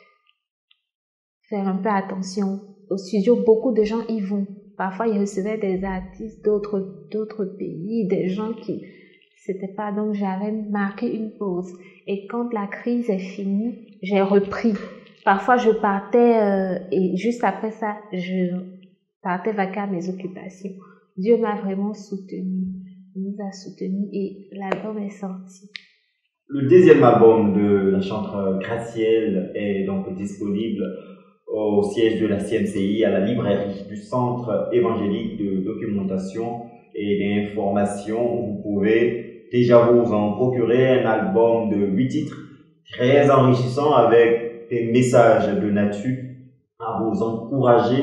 faire un peu attention. Au studio, beaucoup de gens y vont. Parfois, ils recevaient des artistes d'autres, d'autres pays, des gens qui... C'était pas... Donc, j'avais marqué une pause. Et quand la crise est finie, j'ai repris. Parfois, je partais euh, et juste après ça, je partais vaquer à mes occupations. Dieu m'a vraiment soutenue. Il nous a soutenus et l'album est sorti. Le deuxième album de la chanteuse Gracielle est donc disponible au siège de la C M C I, à la librairie du Centre évangélique de documentation et d'information. Vous pouvez déjà vous en procurer un album de huit titres très enrichissant avec des messages de nature à vous encourager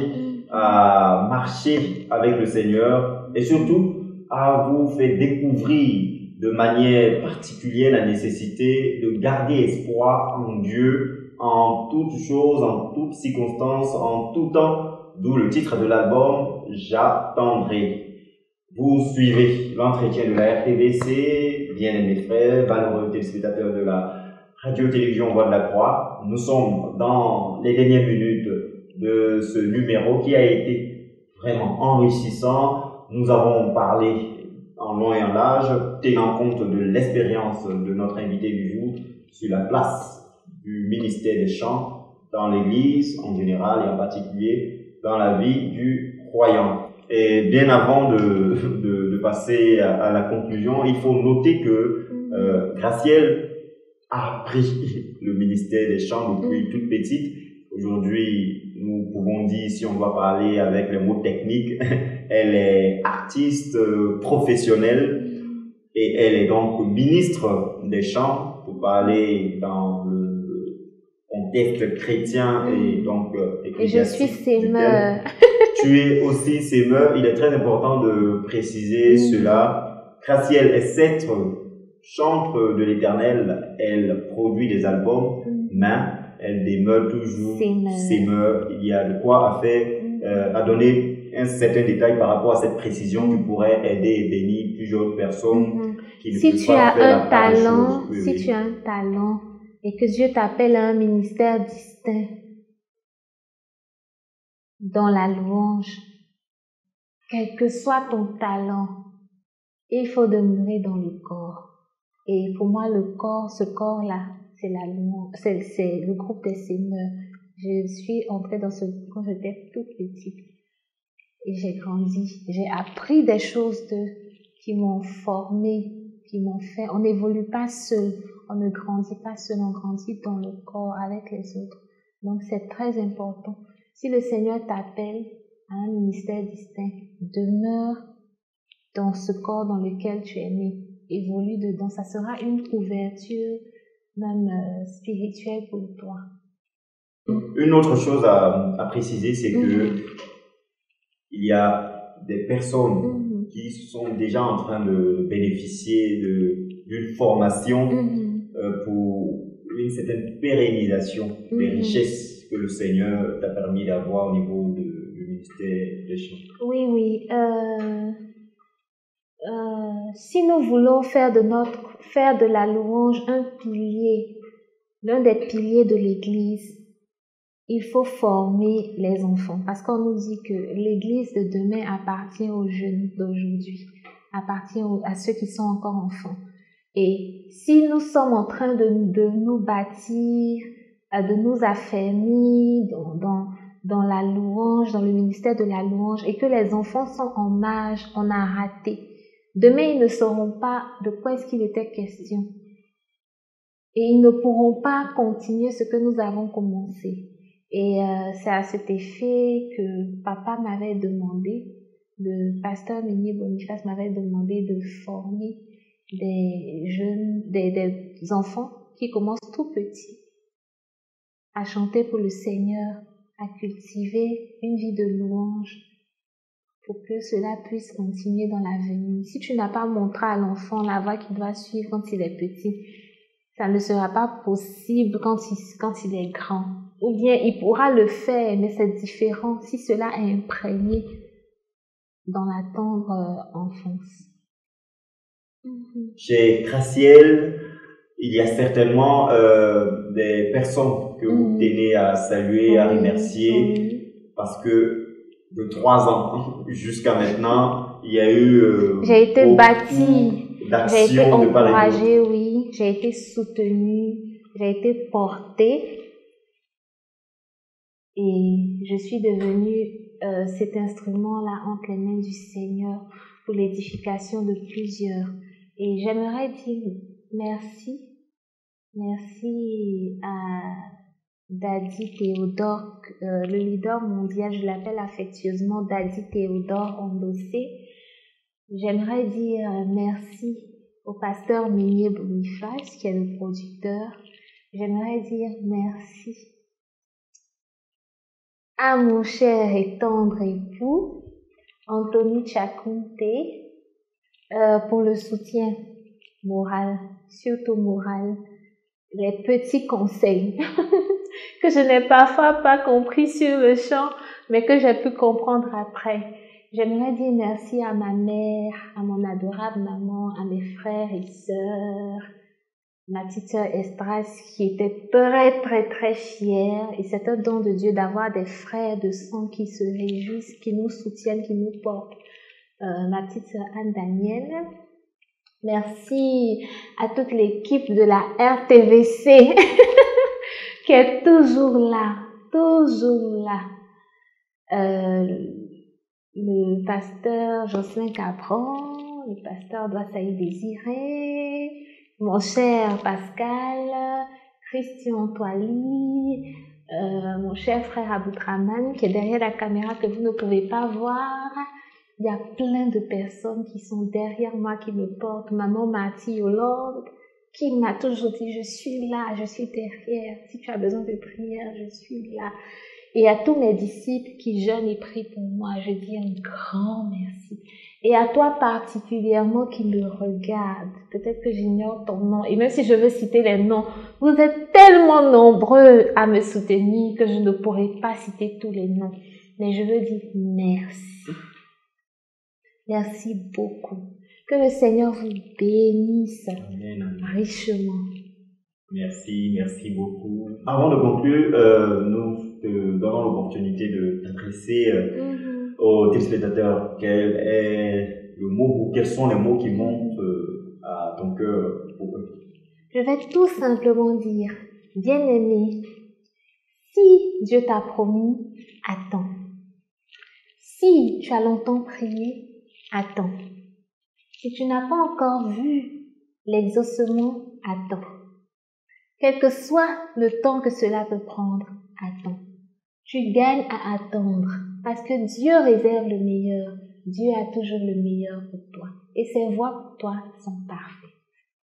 à marcher avec le Seigneur et surtout à vous faire découvrir de manière particulière la nécessité de garder espoir en Dieu en toutes choses, en toutes circonstances, en tout temps, d'où le titre de l'album « J'attendrai ». Vous suivez l'entretien de la R T V C, bien-aimés frères, valeureux téléspectateurs de la radio-télévision Voix de la Croix. Nous sommes dans les dernières minutes de ce numéro qui a été vraiment enrichissant. Nous avons parlé en long et en large, tenant compte de l'expérience de notre invité du jour sur la place du ministère des Chants dans l'Église en général et en particulier dans la vie du croyant. Et bien avant de, de, de passer à, à la conclusion, il faut noter que euh, Gracielle a appris le ministère des Chants depuis toute petite. Aujourd'hui, nous pouvons dire, si on doit parler avec les mots techniques, elle est artiste euh, professionnelle et elle est donc ministre des Chants, pour parler dans le contexte chrétien et donc euh, et je suis sémeur. Tu es aussi sémeur. Il est très important de préciser mmh. cela. Gracielle est cette chantre de l'Éternel. Elle produit des albums, mmh. mais elle demeure toujours sémeur. Il y a de quoi à faire, euh, à donner un certain détail par rapport à cette précision qui pourrait aider et bénir plusieurs personnes mmh. qui ne si peuvent tu pas as faire un talent, oui, si oui. tu as un talent et que Dieu t'appelle à un ministère distinct dans la louange, quel que soit ton talent, il faut demeurer dans le corps. Et pour moi, le corps, ce corps-là, c'est la louange, c'est, c'est le groupe des sémeurs. Je suis entrée dans ce groupe quand j'étais toute petite et j'ai grandi. J'ai appris des choses de, qui m'ont formée, qui m'ont fait. On n'évolue pas seul, on ne grandit pas seul, on grandit dans le corps avec les autres. Donc c'est très important. Si le Seigneur t'appelle à un ministère distinct, demeure dans ce corps dans lequel tu es né, évolue dedans. Ça sera une ouverture même euh, spirituelle pour toi. Une autre chose à, à préciser, c'est que mm-hmm. il y a des personnes mm-hmm. qui sont déjà en train de bénéficier de, d'une formation mm-hmm. euh, pour une certaine pérennisation mm-hmm. des richesses que le Seigneur t'a permis d'avoir au niveau de, du ministère des Chants. Oui, oui. Euh, euh, si nous voulons faire de notre, faire de la louange un pilier, l'un des piliers de l'Église, il faut former les enfants, parce qu'on nous dit que l'Église de demain appartient aux jeunes d'aujourd'hui, appartient aux, à ceux qui sont encore enfants. Et si nous sommes en train de, de nous bâtir, de nous affermir dans, dans, dans la louange, dans le ministère de la louange, et que les enfants sont en marge, on a raté. Demain, ils ne sauront pas de quoi est-ce qu'il était question. Et ils ne pourront pas continuer ce que nous avons commencé. Et euh, c'est à cet effet que papa m'avait demandé, le pasteur Meunier Boniface m'avait demandé de former des jeunes, des, des enfants qui commencent tout petits à chanter pour le Seigneur, à cultiver une vie de louange pour que cela puisse continuer dans l'avenir. Si tu n'as pas montré à l'enfant la voie qu'il doit suivre quand il est petit, ça ne sera pas possible quand il, quand il est grand. Ou bien il pourra le faire, mais c'est différent si cela est imprégné dans la tendre euh, enfance. Mm-hmm. Chez Gracielle, il y a certainement euh, des personnes que vous mm-hmm. tenez à saluer, oui, à remercier, oui. Parce que de trois ans jusqu'à maintenant, il y a eu euh, j'ai été bâtie, j'ai été encouragée, de oui, j'ai été soutenue, j'ai été portée et je suis devenue euh, cet instrument-là entre les mains du Seigneur pour l'édification de plusieurs. Et j'aimerais dire merci, merci à Daddy Théodore, euh, le leader mondial, je l'appelle affectueusement Daddy Théodore Ondossé. J'aimerais dire merci au pasteur Meunier Boniface, qui est le producteur. J'aimerais dire merci à mon cher et tendre époux, Anthony Chakunte, euh, pour le soutien moral, surtout moral, les petits conseils que je n'ai parfois pas compris sur le champ, mais que j'ai pu comprendre après. J'aimerais dire merci à ma mère, à mon adorable maman, à mes frères et sœurs, ma petite sœur Estras qui était très très très fière, et c'est un don de Dieu d'avoir des frères de sang qui se réjouissent, qui nous soutiennent, qui nous portent. Euh, ma petite sœur Anne Danielle. Merci à toute l'équipe de la R T V C qui est toujours là, toujours là. Euh, le pasteur Jocelyn Capron, le pasteur Doissaï Désiré, mon cher Pascal, Christian Toili, euh, mon cher frère Aboutraman qui est derrière la caméra que vous ne pouvez pas voir. Il y a plein de personnes qui sont derrière moi, qui me portent. Maman Marty Hollande, qui m'a toujours dit, je suis là, je suis derrière. Si tu as besoin de prière, je suis là. Et à tous mes disciples qui jeûnent et prient pour moi, je dis un grand merci. Et à toi particulièrement qui me regarde, peut-être que j'ignore ton nom, et même si je veux citer les noms, vous êtes tellement nombreux à me soutenir que je ne pourrai pas citer tous les noms. Mais je veux dire merci. Merci beaucoup. Que le Seigneur vous bénisse Amen. Richement. Merci, merci beaucoup. Avant de conclure, euh, nous te donnons l'opportunité de t'adresser euh, mm-hmm. aux téléspectateurs. Quel est le mot ou quels sont les mots qui montent euh, à ton cœur pour eux? Je vais tout simplement dire, bien-aimé, si Dieu t'a promis, attends. Si tu as longtemps prié, attends. Si tu n'as pas encore vu l'exaucement, attends. Quel que soit le temps que cela peut prendre, attends. Tu gagnes à attendre parce que Dieu réserve le meilleur. Dieu a toujours le meilleur pour toi. Et ses voies pour toi sont parfaites.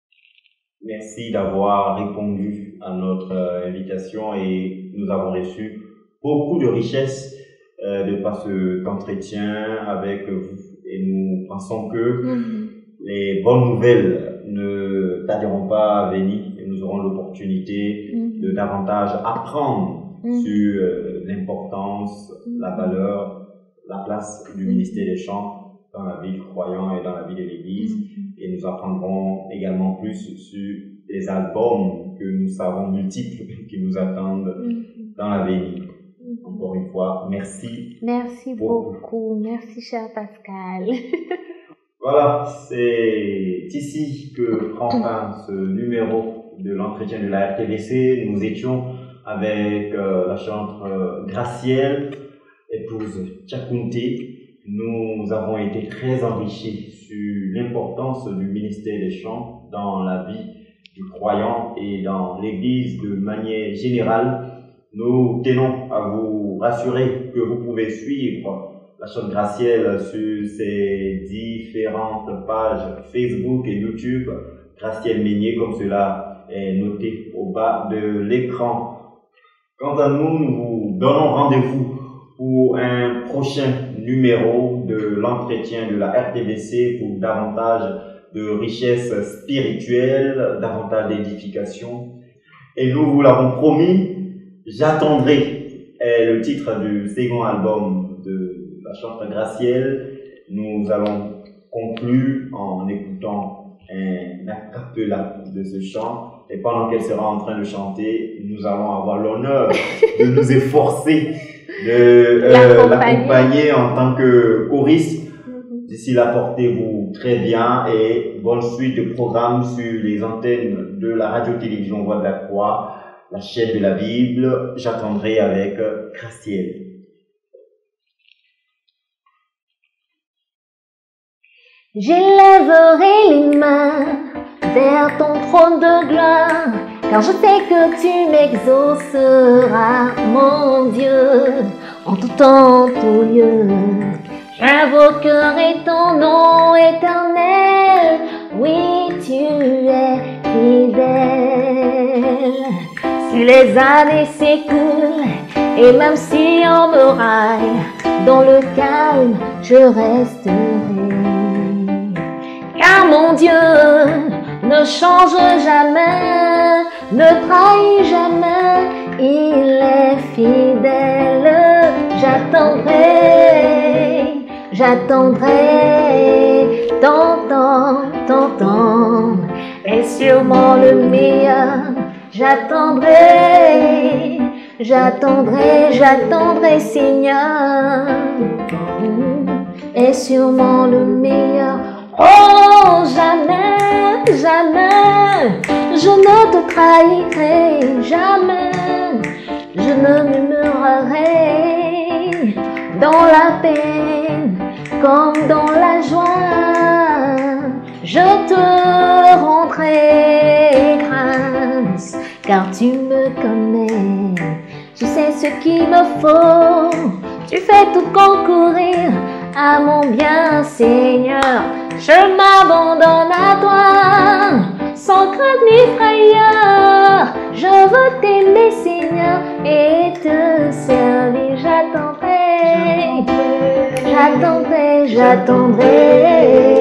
Merci d'avoir répondu à notre euh, invitation et nous avons reçu beaucoup de richesses euh, de par cet entretien avec vous. Et nous pensons que mm-hmm. les bonnes nouvelles ne tarderont pas à venir et nous aurons l'opportunité mm-hmm. de davantage apprendre mm-hmm. sur euh, l'importance, mm-hmm. la valeur, la place du mm-hmm. ministère des Chants dans la vie du croyant et dans la vie de l'Église. Mm-hmm. Et nous apprendrons également plus sur les albums que nous savons multiples qui nous attendent mm-hmm. dans l'avenir. Encore une fois, merci. Merci beaucoup. beaucoup. Merci, cher Pascal. Voilà, c'est ici que prend fin ce numéro de l'entretien de la R T V C. Nous étions avec euh, la chantre euh, Gracielle, épouse Tchakounté. Nous avons été très enrichis sur l'importance du ministère des Chants dans la vie du croyant et dans l'Église de manière générale. Nous tenons à vous rassurer que vous pouvez suivre la chantre Gracielle sur ses différentes pages Facebook et YouTube, Gracielle Meignier, comme cela est noté au bas de l'écran. Quant à nous, nous vous donnons rendez-vous pour un prochain numéro de l'entretien de la R T B C pour davantage de richesse spirituelle, davantage d'édification. Et nous vous l'avons promis, J'attendrai est le titre du second album de la chantre Gracielle. Nous allons conclure en écoutant un a cappella de ce chant. Et pendant qu'elle sera en train de chanter, nous allons avoir l'honneur de nous efforcer de euh, l'accompagner en tant que choriste. D'ici là, portez-vous très bien et bonne suite de programmes sur les antennes de la radio-télévision Voix de la Croix, la chaîne de la Bible. J'attendrai avec Gracielle. J'élèverai les mains vers ton trône de gloire, car je sais que tu m'exauceras, mon Dieu, en tout temps, tout lieu. J'invoquerai ton nom éternel, oui, tu es fidèle. Si les années s'écoulent, et même si on me raille, dans le calme, je resterai. Car mon Dieu ne change jamais, ne trahit jamais, il est fidèle. J'attendrai, j'attendrai, t'entends, t'entends, est sûrement le meilleur. J'attendrai, j'attendrai, j'attendrai, Seigneur, est sûrement le meilleur. Oh, jamais, jamais, je ne te trahirai, jamais, je ne murmurerai dans la peine comme dans la joie. Je te rendrai grâce, car tu me connais, tu sais ce qu'il me faut, tu fais tout concourir à mon bien, Seigneur. Je m'abandonne à toi, sans crainte ni frayeur. Je veux t'aimer, Seigneur, et te servir. J'attendrai, j'attendrai, j'attendrai.